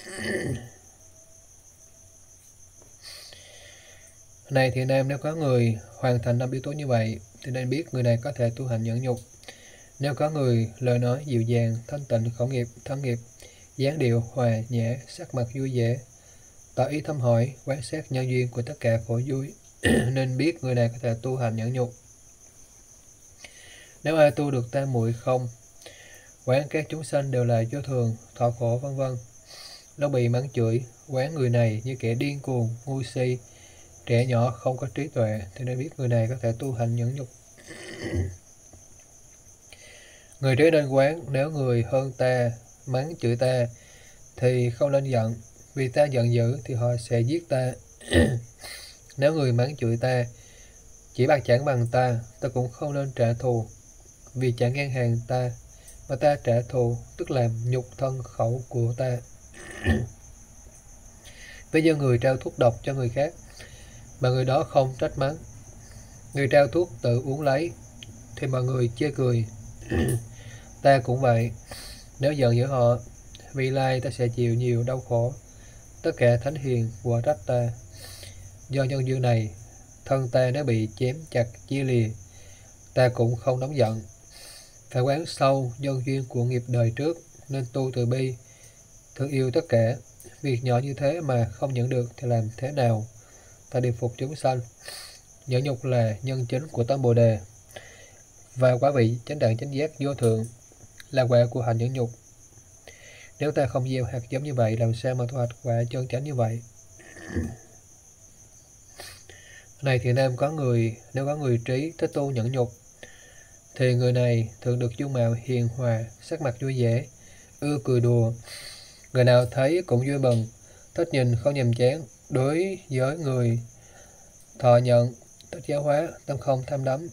Này thiện nam, nếu có người hoàn thành 5 yếu tố như vậy thì nên biết người này có thể tu hành nhẫn nhục. Nếu có người lời nói dịu dàng, thanh tịnh, khẩu nghiệp, thân nghiệp, dáng điệu hòa nhã, sắc mặt vui vẻ, tỏ ý thăm hỏi, quan sát nhân duyên của tất cả khổ vui, nên biết người này có thể tu hành nhẫn nhục. Nếu ai tu được tam muội không, quán các chúng sanh đều là vô thường, thọ khổ vân vân, nó bị mắng chửi, quán người này như kẻ điên cuồng, ngu si, trẻ nhỏ không có trí tuệ, thì nên biết người này có thể tu hành nhẫn nhục. Người trí nên quán, nếu người hơn ta mắng chửi ta thì không nên giận, vì ta giận dữ thì họ sẽ giết ta. Nếu người mắng chửi ta chỉ chẳng bằng ta cũng không nên trả thù, vì chẳng ngang hàng ta mà ta trả thù tức làm nhục thân khẩu của ta. Ví như người trao thuốc độc cho người khác mà người đó không trách mắng, người trao thuốc tự uống lấy thì mọi người chê cười. Ta cũng vậy, nếu giận dữ họ, vị lai ta sẽ chịu nhiều đau khổ. Tất cả thánh hiền quở trách ta. Do nhân duyên này, thân ta nếu bị chém chặt chia lìa, ta cũng không nóng giận. Phải quán sâu nhân duyên của nghiệp đời trước, nên tu từ bi, thương yêu tất cả. Việc nhỏ như thế mà không nhận được thì làm thế nào? Ta điều phục chúng sanh. Nhẫn nhục là nhân chính của tâm Bồ Đề, và quả vị chánh đẳng chánh giác vô thượng là quả của hành nhẫn nhục. Nếu ta không gieo hạt giống như vậy, làm sao mà thu hoạch quả chân chánh như vậy? Này thiện nam, nếu có người trí thích tu nhẫn nhục, thì người này thường được dung mạo hiền hòa, sắc mặt vui vẻ, ưa cười đùa. Người nào thấy cũng vui mừng, thích nhìn không nhàm chán. Đối với người thọ nhận, thích giáo hóa, tâm không tham đắm.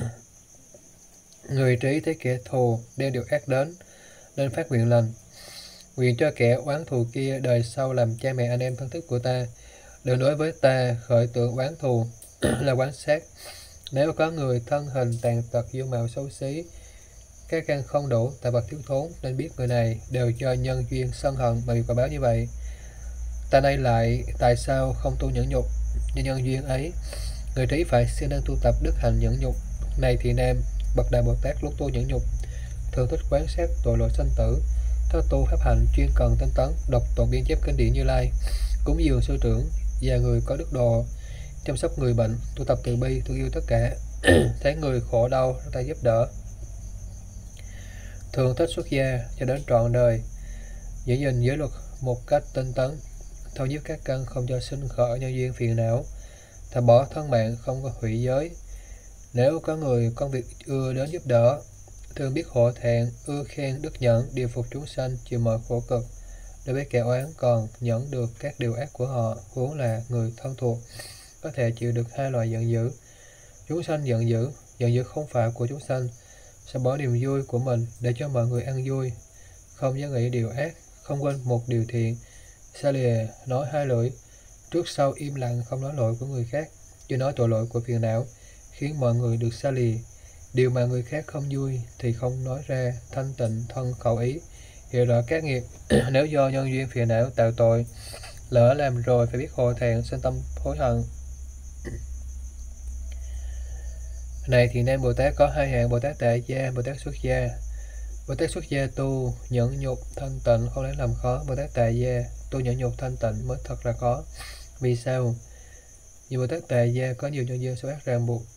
Người trí thấy kẻ thù đem điều ác đến, nên phát nguyện lành. Nguyện cho kẻ oán thù kia đời sau làm cha mẹ anh em thân thích của ta, đừng đối với ta khởi tưởng oán thù là quán sát. Nếu có người thân hình tàn tật, dung mạo xấu xí, các căn không đủ, tài vật thiếu thốn, nên biết người này đều do nhân duyên sân hận mà bị quả báo như vậy. Ta nay lại tại sao không tu nhẫn nhục? Như nhân duyên ấy, người trí phải siêng năng tu tập đức hạnh nhẫn nhục. Này thì nam, bậc đại Bồ Tát lúc tu nhẫn nhục thường thích quán sát tội lỗi sanh tử, thất tu pháp hạnh chuyên cần tinh tấn, đọc tụng biên chép kinh điển Như Lai, cúng dường sư trưởng và người có đức độ, chăm sóc người bệnh, tu tập từ bi, thương yêu tất cả. Thấy người khổ đau ta giúp đỡ. Thường thích xuất gia cho đến trọn đời, giữ gìn giới luật một cách tinh tấn, thâu nhiếp các căn không cho sinh khởi nhân duyên phiền não, thà bỏ thân mạng không có hủy giới. Nếu có người công việc ưa đến giúp đỡ, thường biết hộ thẹn, ưa khen, đức nhẫn, điều phục chúng sanh, chịu mọi khổ cực. Đối với kẻ oán còn nhẫn được các điều ác của họ, huống là người thân thuộc, có thể chịu được hai loại giận dữ. Chúng sanh giận dữ không phải của chúng sanh, sẽ bỏ niềm vui của mình để cho mọi người ăn vui, không dám nghĩ điều ác, không quên một điều thiện, xa lìa nói hai lưỡi, trước sau im lặng không nói lỗi của người khác, chưa nói tội lỗi của phiền não, khiến mọi người được xa lìa. Điều mà người khác không vui thì không nói ra, thanh tịnh thân khẩu ý, hiểu rõ các nghiệp. Nếu do nhân duyên phiền não tạo tội, lỡ làm rồi phải biết hổ thẹn, sinh tâm hối hận. Này thì nên Bồ Tát có hai hạng: Bồ Tát tại gia, Bồ Tát xuất gia. Bồ Tát xuất gia tu nhẫn nhục thanh tịnh không lấy làm khó. Bồ Tát tại gia tu nhẫn nhục thanh tịnh mới thật là khó. Vì sao? Vì Bồ Tát tại gia có nhiều nhân duyên xấu ác ràng buộc.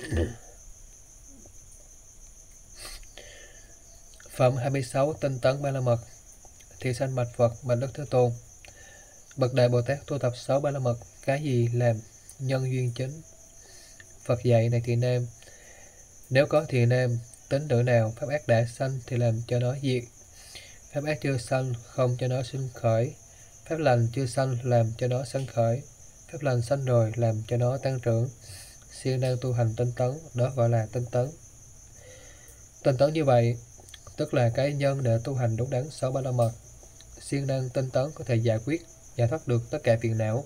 Phẩm 26 tinh tấn ba la mật. Thị sanh bạch Phật, bạch Đức Thế Tôn: Bậc đại Bồ Tát tu tập 6 ba la mật, cái gì làm nhân duyên chính? Phật dạy: Này thiện nam, nếu có thiện nam tính nữ nào pháp ác đã sanh thì làm cho nó diệt, pháp ác chưa sanh không cho nó sinh khởi, pháp lành chưa sanh làm cho nó sanh khởi, pháp lành sanh rồi làm cho nó tăng trưởng. Siêng năng tu hành tinh tấn, đó gọi là tinh tấn. Tinh tấn như vậy tức là cái nhân để tu hành đúng đắn 6 ba la mật. Siêng năng tinh tấn có thể giải thoát được tất cả phiền não.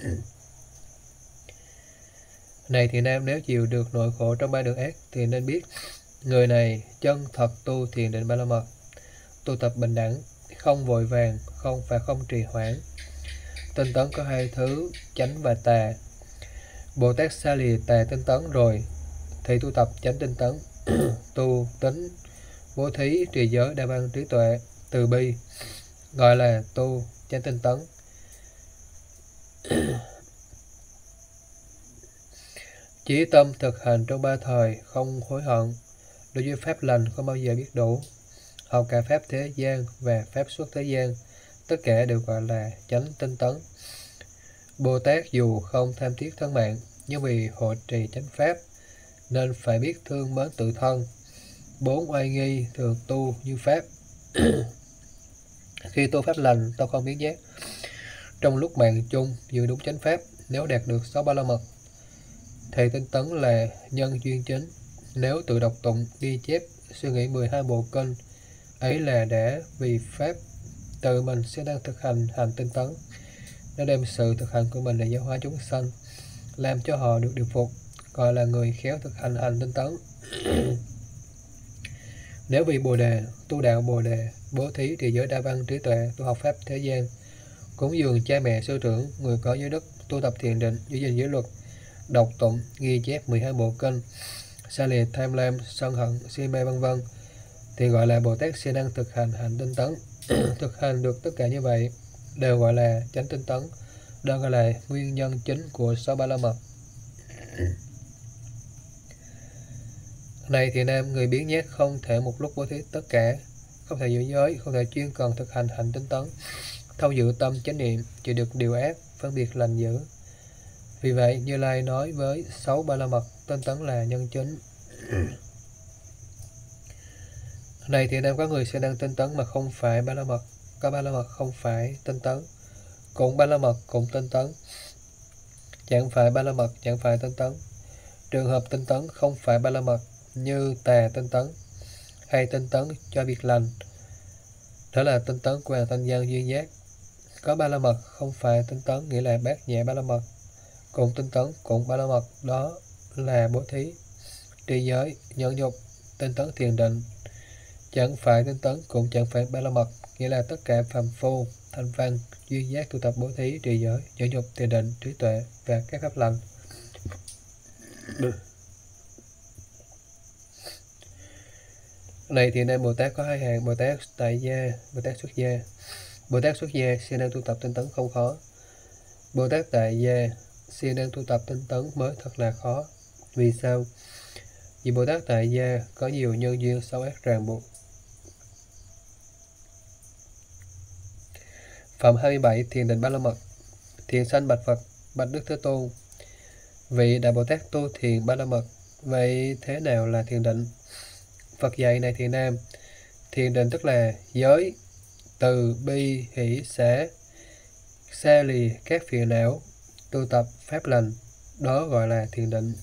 Này thì nam, nếu chịu được nỗi khổ trong ba đường ác thì nên biết người này chân thật tu thiền định ba la mật, tu tập bình đẳng, không vội vàng, không trì hoãn. Tinh tấn có hai thứ: chánh và tà. Bồ Tát xa lìa tà tinh tấn rồi thì tu tập chánh tinh tấn, tu tính, bố thí, trì giới, đa văn, trí tuệ, từ bi, gọi là tu chánh tinh tấn. Chí tâm thực hành trong ba thời, không hối hận. Đối với pháp lành không bao giờ biết đủ. Học cả pháp thế gian và pháp xuất thế gian, tất cả đều gọi là chánh tinh tấn. Bồ Tát dù không tham thiết thân mạng, nhưng vì hộ trì chánh pháp nên phải biết thương mến tự thân. 4 oai nghi thường tu như pháp. Khi tu pháp lành, tao không biến giác. Trong lúc mạng chung giữ đúng chánh pháp, nếu đạt được 6 ba la mật thì tinh tấn là nhân duyên chính. Nếu tự đọc tụng, ghi chép, suy nghĩ 12 bộ kinh, ấy là đã vì pháp tự mình sẽ đang thực hành tinh tấn. Nó đem sự thực hành của mình để giáo hóa chúng sanh, làm cho họ được điều phục, gọi là người khéo thực hành tinh tấn. Nếu vì Bồ Đề, tu đạo Bồ Đề, bố thí, trì giới, đa văn, trí tuệ, tu học pháp thế gian, cúng dường cha mẹ sư trưởng, người có giới đức, tu tập thiền định, giữ gìn giới luật, đọc tụng, ghi chép 12 bộ kinh, xa lìa tham lam, sân hận, si mê vân vân, thì gọi là Bồ Tát siêng năng thực hành tinh tấn. Thực hành được tất cả như vậy đều gọi là chánh tinh tấn. Đó gọi là nguyên nhân chính của 6 ba la mật. Này thì nam, người biến nhát không thể một lúc bố thí tất cả, không thể giữ giới, không thể chuyên cần thực hành tinh tấn, thâu giữ tâm chánh niệm, chịu được điều ác, phân biệt lành dữ. Vì vậy Như Lai nói với 6 ba la mật, tinh tấn là nhân chính. Này thì nam có người siêng năng tinh tấn mà không phải ba la mật, có ba la mật không phải tinh tấn, cũng ba la mật cũng tinh tấn, chẳng phải ba la mật chẳng phải tinh tấn. Trường hợp tinh tấn không phải ba la mật như tà tinh tấn hay tinh tấn cho việc lành, đó là tinh tấn của hàng thanh văn duyên giác. Có ba la mật không phải tinh tấn nghĩa là bát nhã ba la mật, cùng tinh tấn cũng ba la mật, đó là bố thí, trì giới, nhẫn nhục, tinh tấn thiền định. Chẳng phải tinh tấn cũng chẳng phải ba la mật nghĩa là tất cả phàm phu thanh văn duyên giác tu tập bố thí, trì giới, nhẫn nhục, thiền định, trí tuệ và các pháp lành. Này thì nên Bồ Tát có hai hạng: Bồ Tát tại gia, Bồ Tát xuất gia. Bồ Tát xuất gia siêng năng tu tập tinh tấn không khó. Bồ Tát tại gia siêng năng tu tập tinh tấn mới thật là khó. Vì sao? Vì Bồ Tát tại gia có nhiều nhân duyên xấu ác ràng buộc. Phẩm 27 thiền định ba la mật. Thiền sanh bạch Phật: bạch Đức Thế Tôn, vị Đại Bồ Tát tu thiền ba la mật, vậy thế nào là thiền định? Phật dạy: này thiền nam, thiền định tức là giới, từ bi hỷ xả, xa lìa các phiền não, tu tập pháp lành, đó gọi là thiền định.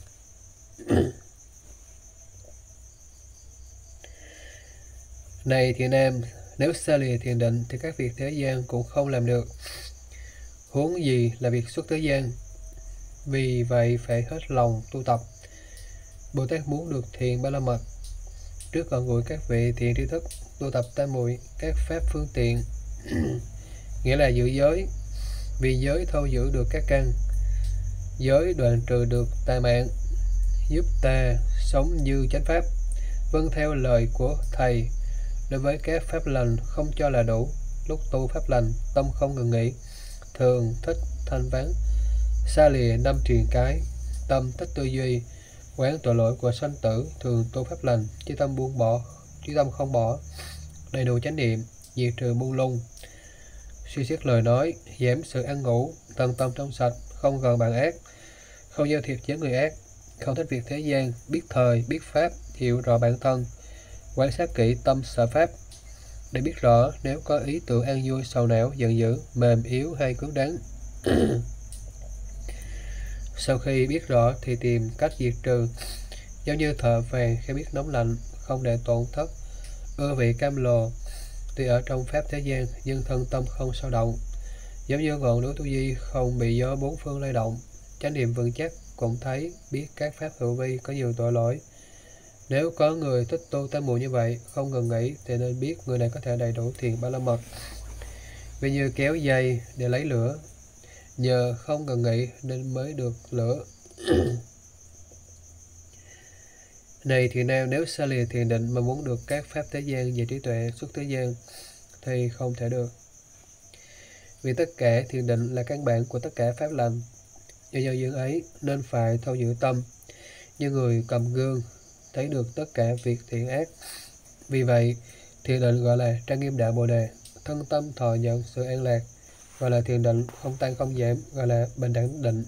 Này thiền nam, nếu xa lìa thiền định thì các việc thế gian cũng không làm được, huống gì là việc xuất thế gian. Vì vậy phải hết lòng tu tập. Bồ Tát muốn được thiền ba la mật, trước gần gũi các vị thiện tri thức, tu tập tam muội, các pháp phương tiện, nghĩa là giữ giới, vì giới thâu giữ được các căn, giới đoạn trừ được tà mạng, giúp ta sống như chánh pháp, vâng theo lời của thầy. Đối với các pháp lành không cho là đủ, lúc tu pháp lành tâm không ngừng nghỉ, thường thích thanh vắng, xa lìa năm triền cái, tâm thích tư duy, quán tội lỗi của sanh tử, thường tu pháp lành, chí tâm buông bỏ, chí tâm không bỏ, đầy đủ chánh niệm, diệt trừ buông lung, suy xét lời nói, giảm sự ăn ngủ, thân tâm trong sạch, không gần bạn ác, không giao thiệp với người ác, không thích việc thế gian, biết thời, biết pháp, hiểu rõ bản thân, quan sát kỹ tâm sở pháp, để biết rõ nếu có ý tưởng an vui, sầu não, giận dữ, mềm yếu hay cứng đắn. Sau khi biết rõ thì tìm cách diệt trừ, giống như thợ vàng khi biết nóng lạnh, không để tổn thất ưa vị cam lồ. Tuy ở trong pháp thế gian nhưng thân tâm không sao động, giống như ngọn núi Tu Di không bị gió bốn phương lay động. Chánh niệm vững chắc, cũng thấy biết các pháp hữu vi có nhiều tội lỗi. Nếu có người thích tu tam muội như vậy, không ngừng nghỉ, thì nên biết người này có thể đầy đủ thiền ba la mật. Vì như kéo dây để lấy lửa, nhờ không ngừng nghỉ nên mới được lửa. Này thì nếu xa lìa thiền định mà muốn được các pháp thế gian về trí tuệ xuất thế gian thì không thể được. Vì tất cả thiền định là căn bản của tất cả pháp lành. Do duyên ấy nên phải thâu giữ tâm, như người cầm gương thấy được tất cả việc thiện ác. Vì vậy thiền định gọi là trang nghiêm đạo Bồ Đề, thân tâm thọ nhận sự an lạc gọi là thiền định, không tăng không giảm gọi là bình đẳng định.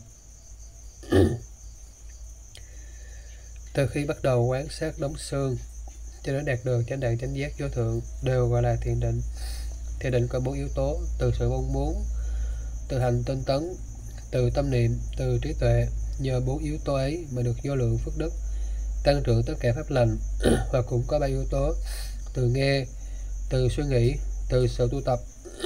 Từ khi bắt đầu quan sát đống xương cho đến đạt được chánh đẳng chánh giác vô thượng đều gọi là thiền định. Thiền định có 4 yếu tố: từ sự mong muốn, từ hành tinh tấn, từ tâm niệm, từ trí tuệ. Nhờ 4 yếu tố ấy mà được vô lượng phước đức, tăng trưởng tất cả pháp lành. Và cũng có 3 yếu tố: từ nghe, từ suy nghĩ, từ sự tu tập.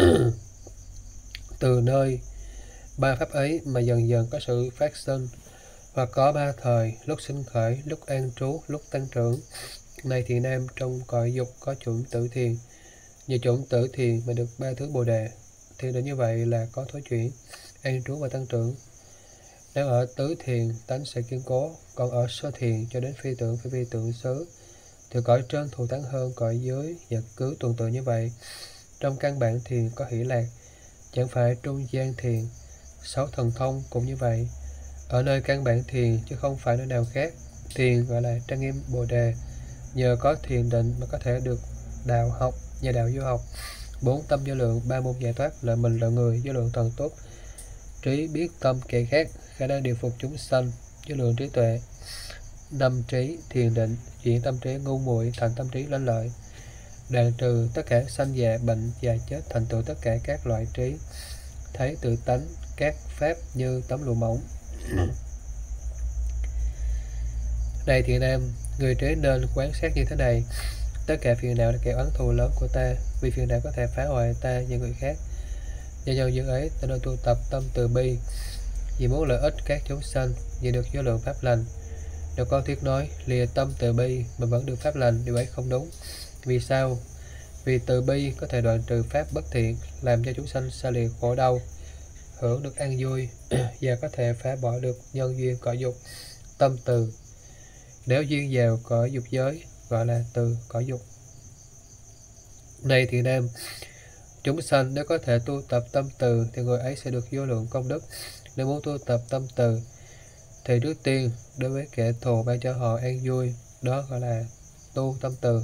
Từ nơi 3 pháp ấy mà dần dần có sự phát sinh, và có 3 thời: lúc sinh khởi, lúc an trú, lúc tăng trưởng. Này thiền nam, trong cõi dục có chuẩn tử thiền, nhờ chuẩn tử thiền mà được 3 thứ Bồ Đề. Thiền định như vậy là có thối chuyển, an trú và tăng trưởng. Nếu ở tứ thiền tánh sẽ kiên cố, còn ở sơ thiền cho đến phi tưởng, phi tưởng xứ thì cõi trên thù thắng hơn cõi dưới, và cứ tuần tự như vậy. Trong căn bản thiền có hỷ lạc, chẳng phải trung gian thiền. 6 thần thông cũng như vậy, ở nơi căn bản thiền chứ không phải nơi nào khác. Thiền gọi là trang nghiêm Bồ Đề. Nhờ có thiền định mà có thể được đạo học và đạo vô học, 4 tâm vô lượng, 3 môn giải thoát, lợi mình lợi người, vô lượng thần tốt, trí biết tâm kẻ khác, khả năng điều phục chúng sanh, vô lượng trí tuệ, 5 trí thiền định, chuyển tâm trí ngu muội thành tâm trí lanh lợi, đoạn trừ tất cả sanh già bệnh già chết, thành tựu tất cả các loại trí, thấy tự tánh các pháp như tấm lụa mỏng. Này thiện nam, người trí nên quan sát như thế này: tất cả phiền não là kẻ oán thù lớn của ta, vì phiền não có thể phá hoại ta và người khác. Do nhân duyên ấy, ta nên tu tập tâm từ bi, vì muốn lợi ích các chúng sanh, vì được vô lượng pháp lành. Nếu con thuyết nói lìa tâm từ bi mà vẫn được pháp lành, điều ấy không đúng. Vì sao? Vì từ bi có thể đoạn trừ pháp bất thiện, làm cho chúng sanh xa lìa khổ đau, hưởng được an vui và có thể phá bỏ được nhân duyên cõi dục. Tâm từ, nếu duyên vào cõi dục giới, gọi là từ cõi dục. Này thiện nam, chúng sanh nếu có thể tu tập tâm từ thì người ấy sẽ được vô lượng công đức. Nếu muốn tu tập tâm từ thì trước tiên đối với kẻ thù ban cho họ an vui, đó gọi là tu tâm từ.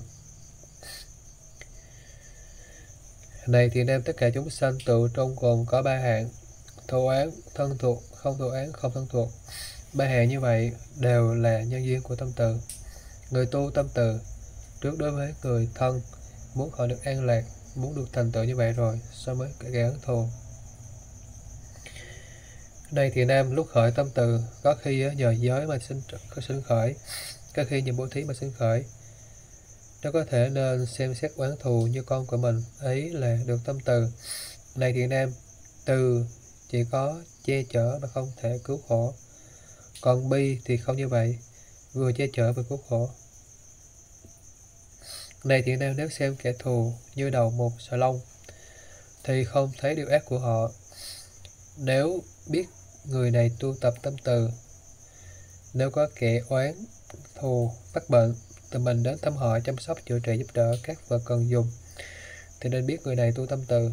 Này thiện nam, tất cả chúng sanh tự trong gồm có 3 hạng: thù oán, thân thuộc, không thù oán, không thân thuộc. 3 hạng như vậy đều là nhân duyên của tâm từ. Người tu tâm từ trước đối với người thân muốn họ được an lạc, muốn được thành tựu như vậy rồi sau mới kẻ oán thù. Đây thì nam, lúc khởi tâm từ có khi nhờ giới mà sinh khởi, có khi nhờ bố thí mà sinh khởi. Nó có thể nên xem xét oán thù như con của mình, ấy là được tâm từ. Này thì nam, từ chỉ có che chở mà không thể cứu khổ, còn bi thì không như vậy, vừa che chở vừa cứu khổ. Này thiện nam, nếu xem kẻ thù như đầu một sợi lông thì không thấy điều ác của họ. Nếu biết người này tu tập tâm từ, nếu có kẻ oán thù mắc bệnh thì mình đến thăm hỏi, chăm sóc, chữa trị, giúp đỡ các vật cần dùng thì nên biết người này tu tâm từ.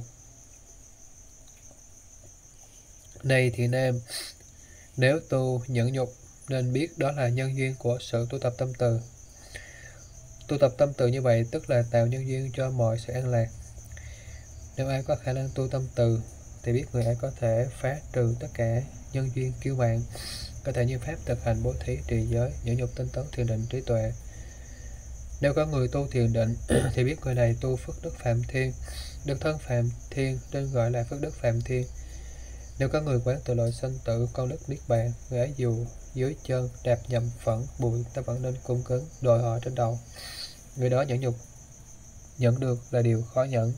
Này thiện nam, nếu tu nhẫn nhục nên biết đó là nhân duyên của sự tu tập tâm từ. Tu tập tâm từ như vậy tức là tạo nhân duyên cho mọi sự an lạc. Nếu ai có khả năng tu tâm từ thì biết người ấy có thể phá trừ tất cả nhân duyên kiêu mạn, có thể như pháp thực hành, bố thí, trì giới, nhẫn nhục, tinh tấn, thiền định, trí tuệ. Nếu có người tu thiền định thì biết người này tu phước đức Phạm Thiên, đức thân Phạm Thiên nên gọi là phước đức Phạm Thiên. Nếu có người quán tự loại sanh tử, con đức niết bàn, người ấy dù dưới chân đạp nhầm phẫn bụi, ta vẫn nên cung kính đòi họ trên đầu. Người đó nhẫn nhục nhận được là điều khó nhẫn,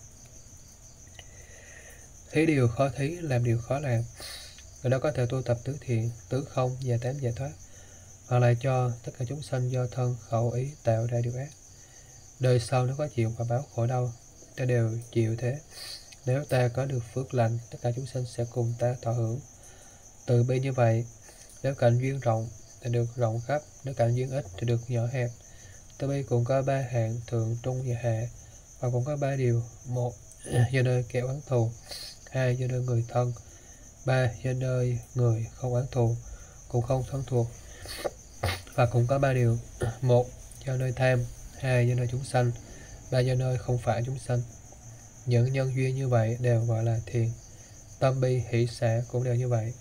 thí điều khó thí, làm điều khó làm. Người đó có thể tu tập tứ thiện, tứ không và tám giải thoát, hoặc là cho tất cả chúng sanh do thân khẩu ý tạo ra điều ác. Đời sau nếu có chịu quả báo khổ đau, ta đều chịu thế. Nếu ta có được phước lành, tất cả chúng sanh sẽ cùng ta thọ hưởng. Từ bi như vậy, nếu cảnh duyên rộng thì được rộng khắp, nếu cảnh duyên ít thì được nhỏ hẹp. Từ bi cũng có 3 hạng: thượng, trung và hạ, và cũng có 3 điều: 1. Do nơi kẻ oán thù, 2. Do nơi người thân, 3. Do nơi người không oán thù cũng không thân thuộc, và cũng có 3 điều: 1. Do nơi tham, 2. Do nơi chúng sanh, 3. Do nơi không phải chúng sanh. Những nhân duyên như vậy đều gọi là thiền. Tâm bi hỷ xả cũng đều như vậy.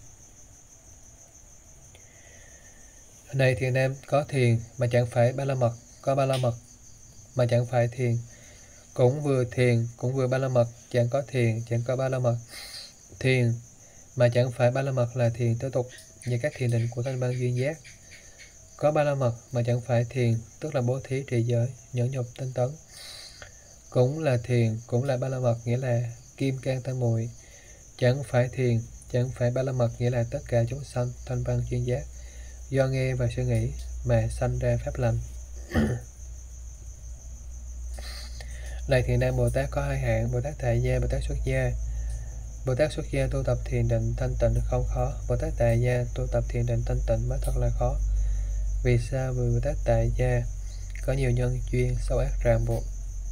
Này thiền nam, có thiền mà chẳng phải ba la mật, có ba la mật mà chẳng phải thiền, cũng vừa thiền cũng vừa ba la mật, chẳng có thiền chẳng có ba la mật. Thiền mà chẳng phải ba la mật là thiền tiếp tục, như các thiền định của thanh văn duyên giác. Có ba la mật mà chẳng phải thiền, tức là bố thí, trì giới, nhẫn nhục, tinh tấn, cũng là thiền, cũng là ba la mật, nghĩa là kim cang tam muội. Chẳng phải thiền, chẳng phải ba la mật, nghĩa là tất cả chúng sanh thanh văn duyên giác do nghe và suy nghĩ mà sanh ra pháp lành. Này thiện nam, Bồ Tát có 2 hạng: Bồ Tát tại gia, Bồ Tát xuất gia. Bồ Tát xuất gia tu tập thiền định thanh tịnh không khó, Bồ Tát tại gia tu tập thiền định thanh tịnh mới thật là khó. Vì sao? Vì Bồ Tát tại gia có nhiều nhân duyên xấu ác ràng buộc.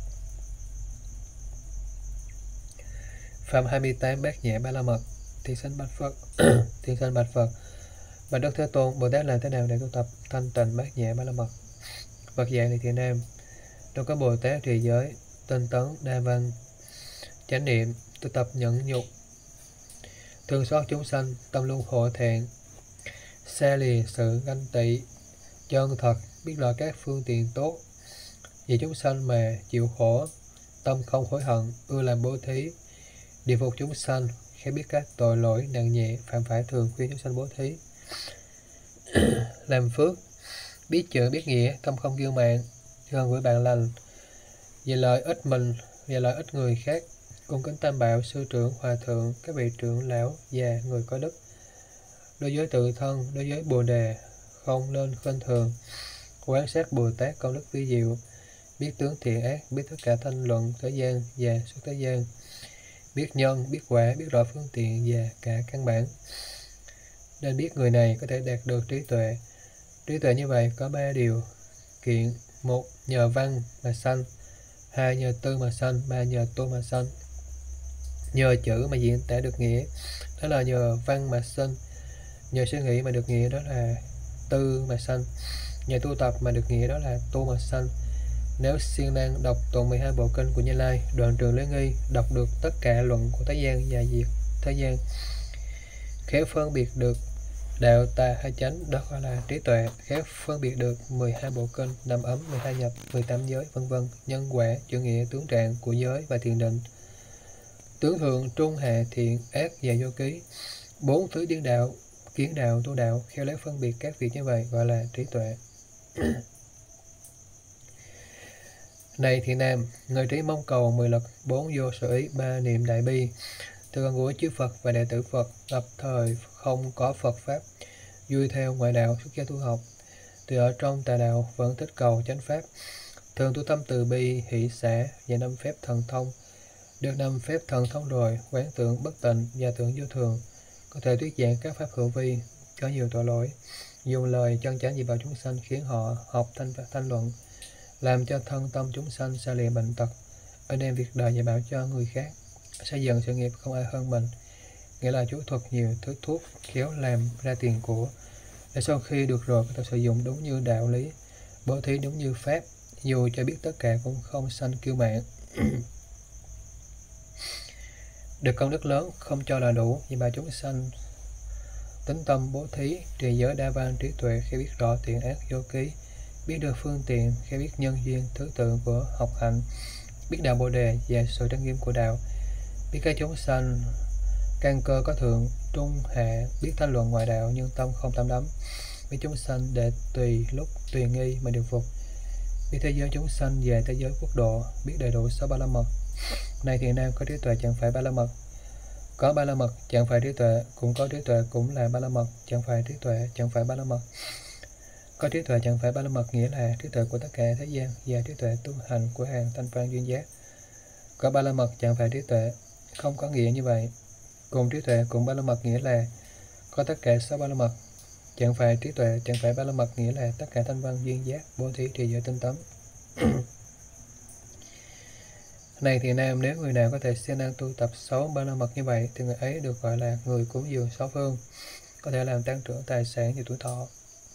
Phạm 28 bát nhã ba la mật. Thiện sanh bạch Phật. Thiện sanh bạch Phật: Bạch Đức Thế Tôn, Bồ Tát làm thế nào để tu tập thanh tịnh bát nhã ba la mật? Phật dạy: Này thiện nam, đâu có Bồ Tát trì giới, tinh tấn, đa văn, chánh niệm, tu tập nhẫn nhục, thương xót chúng sanh, tâm luôn hổ thẹn, xa lìa sự ganh tị, chân thật, biết rõ các phương tiện tốt, Vì chúng sanh mà chịu khổ, tâm không hối hận, ưa làm bố thí, điều phục chúng sanh, khi biết các tội lỗi nặng nhẹ phạm phải, thường khuyên chúng sanh bố thí. Làm phước, biết chữ biết nghĩa, tâm không kiêu mạn, gần gũi bạn lành, về lợi ích mình, về lợi ích người khác, cung kính tam bảo, sư trưởng, hòa thượng, các vị trưởng lão già, người có đức. Đối với tự thân, đối với bồ đề, không nên khinh thường, quan sát Bồ Tát công đức vi diệu, biết tướng thiện ác, biết tất cả thanh luận thế gian và suốt thế gian, biết nhân, biết quả, biết rõ phương tiện và cả căn bản. Nên biết người này có thể đạt được trí tuệ. Trí tuệ như vậy có 3 điều kiện: 1. Nhờ văn mà sanh, 2. Nhờ tư mà sanh, 3. Nhờ tu mà sanh. Nhờ chữ mà diễn tả được nghĩa, đó là nhờ văn mà sinh. Nhờ suy nghĩ mà được nghĩa, đó là tư mà sanh. Nhờ tu tập mà được nghĩa, đó là tu mà sanh. Nếu siêng năng đọc tụng 12 bộ kinh của Như Lai, đoạn trường lễ nghi, đọc được tất cả luận của thế gian và diệt thế gian, khéo phân biệt được đạo tà hay chánh, đó gọi là trí tuệ. Khéo phân biệt được 12 bộ kinh, 5 ấm, 12 nhập, 18 giới, vân vân, nhân quả, chữ nghĩa, tướng trạng của giới và thiền định, tướng thượng, trung, hạ, thiện, ác và vô ký, 4 thứ điển đạo, kiến đạo, tu đạo, khéo léo phân biệt các việc như vậy gọi là trí tuệ. Này thiện nam, người trí mong cầu 10 lực, 4 vô sở ý, 3 niệm đại bi, từ gần gũi chư Phật và đệ tử Phật, lập thời không có Phật Pháp, vui theo ngoại đạo, xuất gia tu học, từ ở trong tà đạo vẫn thích cầu chánh Pháp, thường tu tâm từ bi, hỷ xả và 5 phép thần thông. Được 5 phép thần thông rồi, quán tưởng bất tịnh và tưởng vô thường, có thể thuyết giảng các pháp hữu vi, có nhiều tội lỗi, dùng lời chân chánh dạy bảo chúng sanh, khiến họ học thanh luận, làm cho thân tâm chúng sanh xa lìa bệnh tật, ở đem việc đời dạy bảo cho người khác, xây dựng sự nghiệp không ai hơn mình, nghĩa là chú thuật nhiều thứ thuốc khéo làm ra tiền của, để sau khi được rồi có thể sử dụng đúng như đạo lý, bố thí đúng như pháp, dù cho biết tất cả cũng không sanh kiêu mạn. Được công đức lớn không cho là đủ, vì bà chúng sanh tính tâm bố thí, trì giới đa văn, trí tuệ khi biết rõ thiện ác vô ký, biết được phương tiện khi biết nhân duyên thứ tự của học hạnh, biết đạo bồ đề và sự trang nghiêm của đạo, biết các chúng sanh căn cơ có thượng trung hạ, biết thanh luận ngoại đạo nhưng tâm không tham đắm, biết chúng sanh để tùy lúc tùy nghi mà điều phục, biết thế giới chúng sanh về thế giới quốc độ, biết đầy đủ 6 ba la mật. Này thiện nam, có trí tuệ chẳng phải ba la mật, có ba la mật chẳng phải trí tuệ, cũng có trí tuệ cũng là ba la mật, chẳng phải trí tuệ chẳng phải ba la mật. Có trí tuệ chẳng phải ba la mật nghĩa là trí tuệ của tất cả thế gian và trí tuệ tu hành của hàng thanh văn duyên giác. Có ba la mật chẳng phải trí tuệ, không có nghĩa như vậy. Cùng trí tuệ cùng ba la mật nghĩa là có tất cả 6 ba la mật, chẳng phải trí tuệ chẳng phải ba la mật nghĩa là tất cả thanh văn duyên giác, bố thí, trì giới, tinh tấn. Này thiện nam, nếu người nào có thể siêng năng tu tập 6 ba la mật như vậy, thì người ấy được gọi là người cúng dường 6 phương, có thể làm tăng trưởng tài sản và tuổi thọ.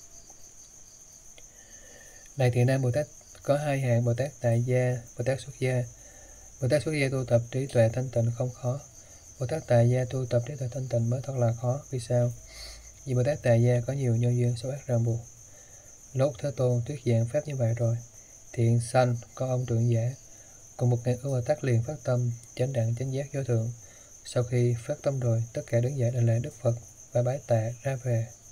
Này thiện nam, Bồ Tát có 2 hạng: Bồ Tát tại gia, Bồ Tát xuất gia. Bồ Tát xuất gia tu tập trí tuệ thanh tịnh không khó. Bồ Tát tại gia tu tập trí tuệ thanh tịnh mới thật là khó. Vì sao? Vì Bồ Tát tại gia có nhiều nhân duyên xấu ác ràng buộc. Lúc Thế Tôn thuyết giảng pháp như vậy rồi, thiện sanh có ông trưởng giả cùng 1000 ức Bồ Tát liền phát tâm chánh đẳng chánh giác vô thượng. Sau khi phát tâm rồi, tất cả đứng dậy đảnh lễ Đức Phật và bái tạ ra về.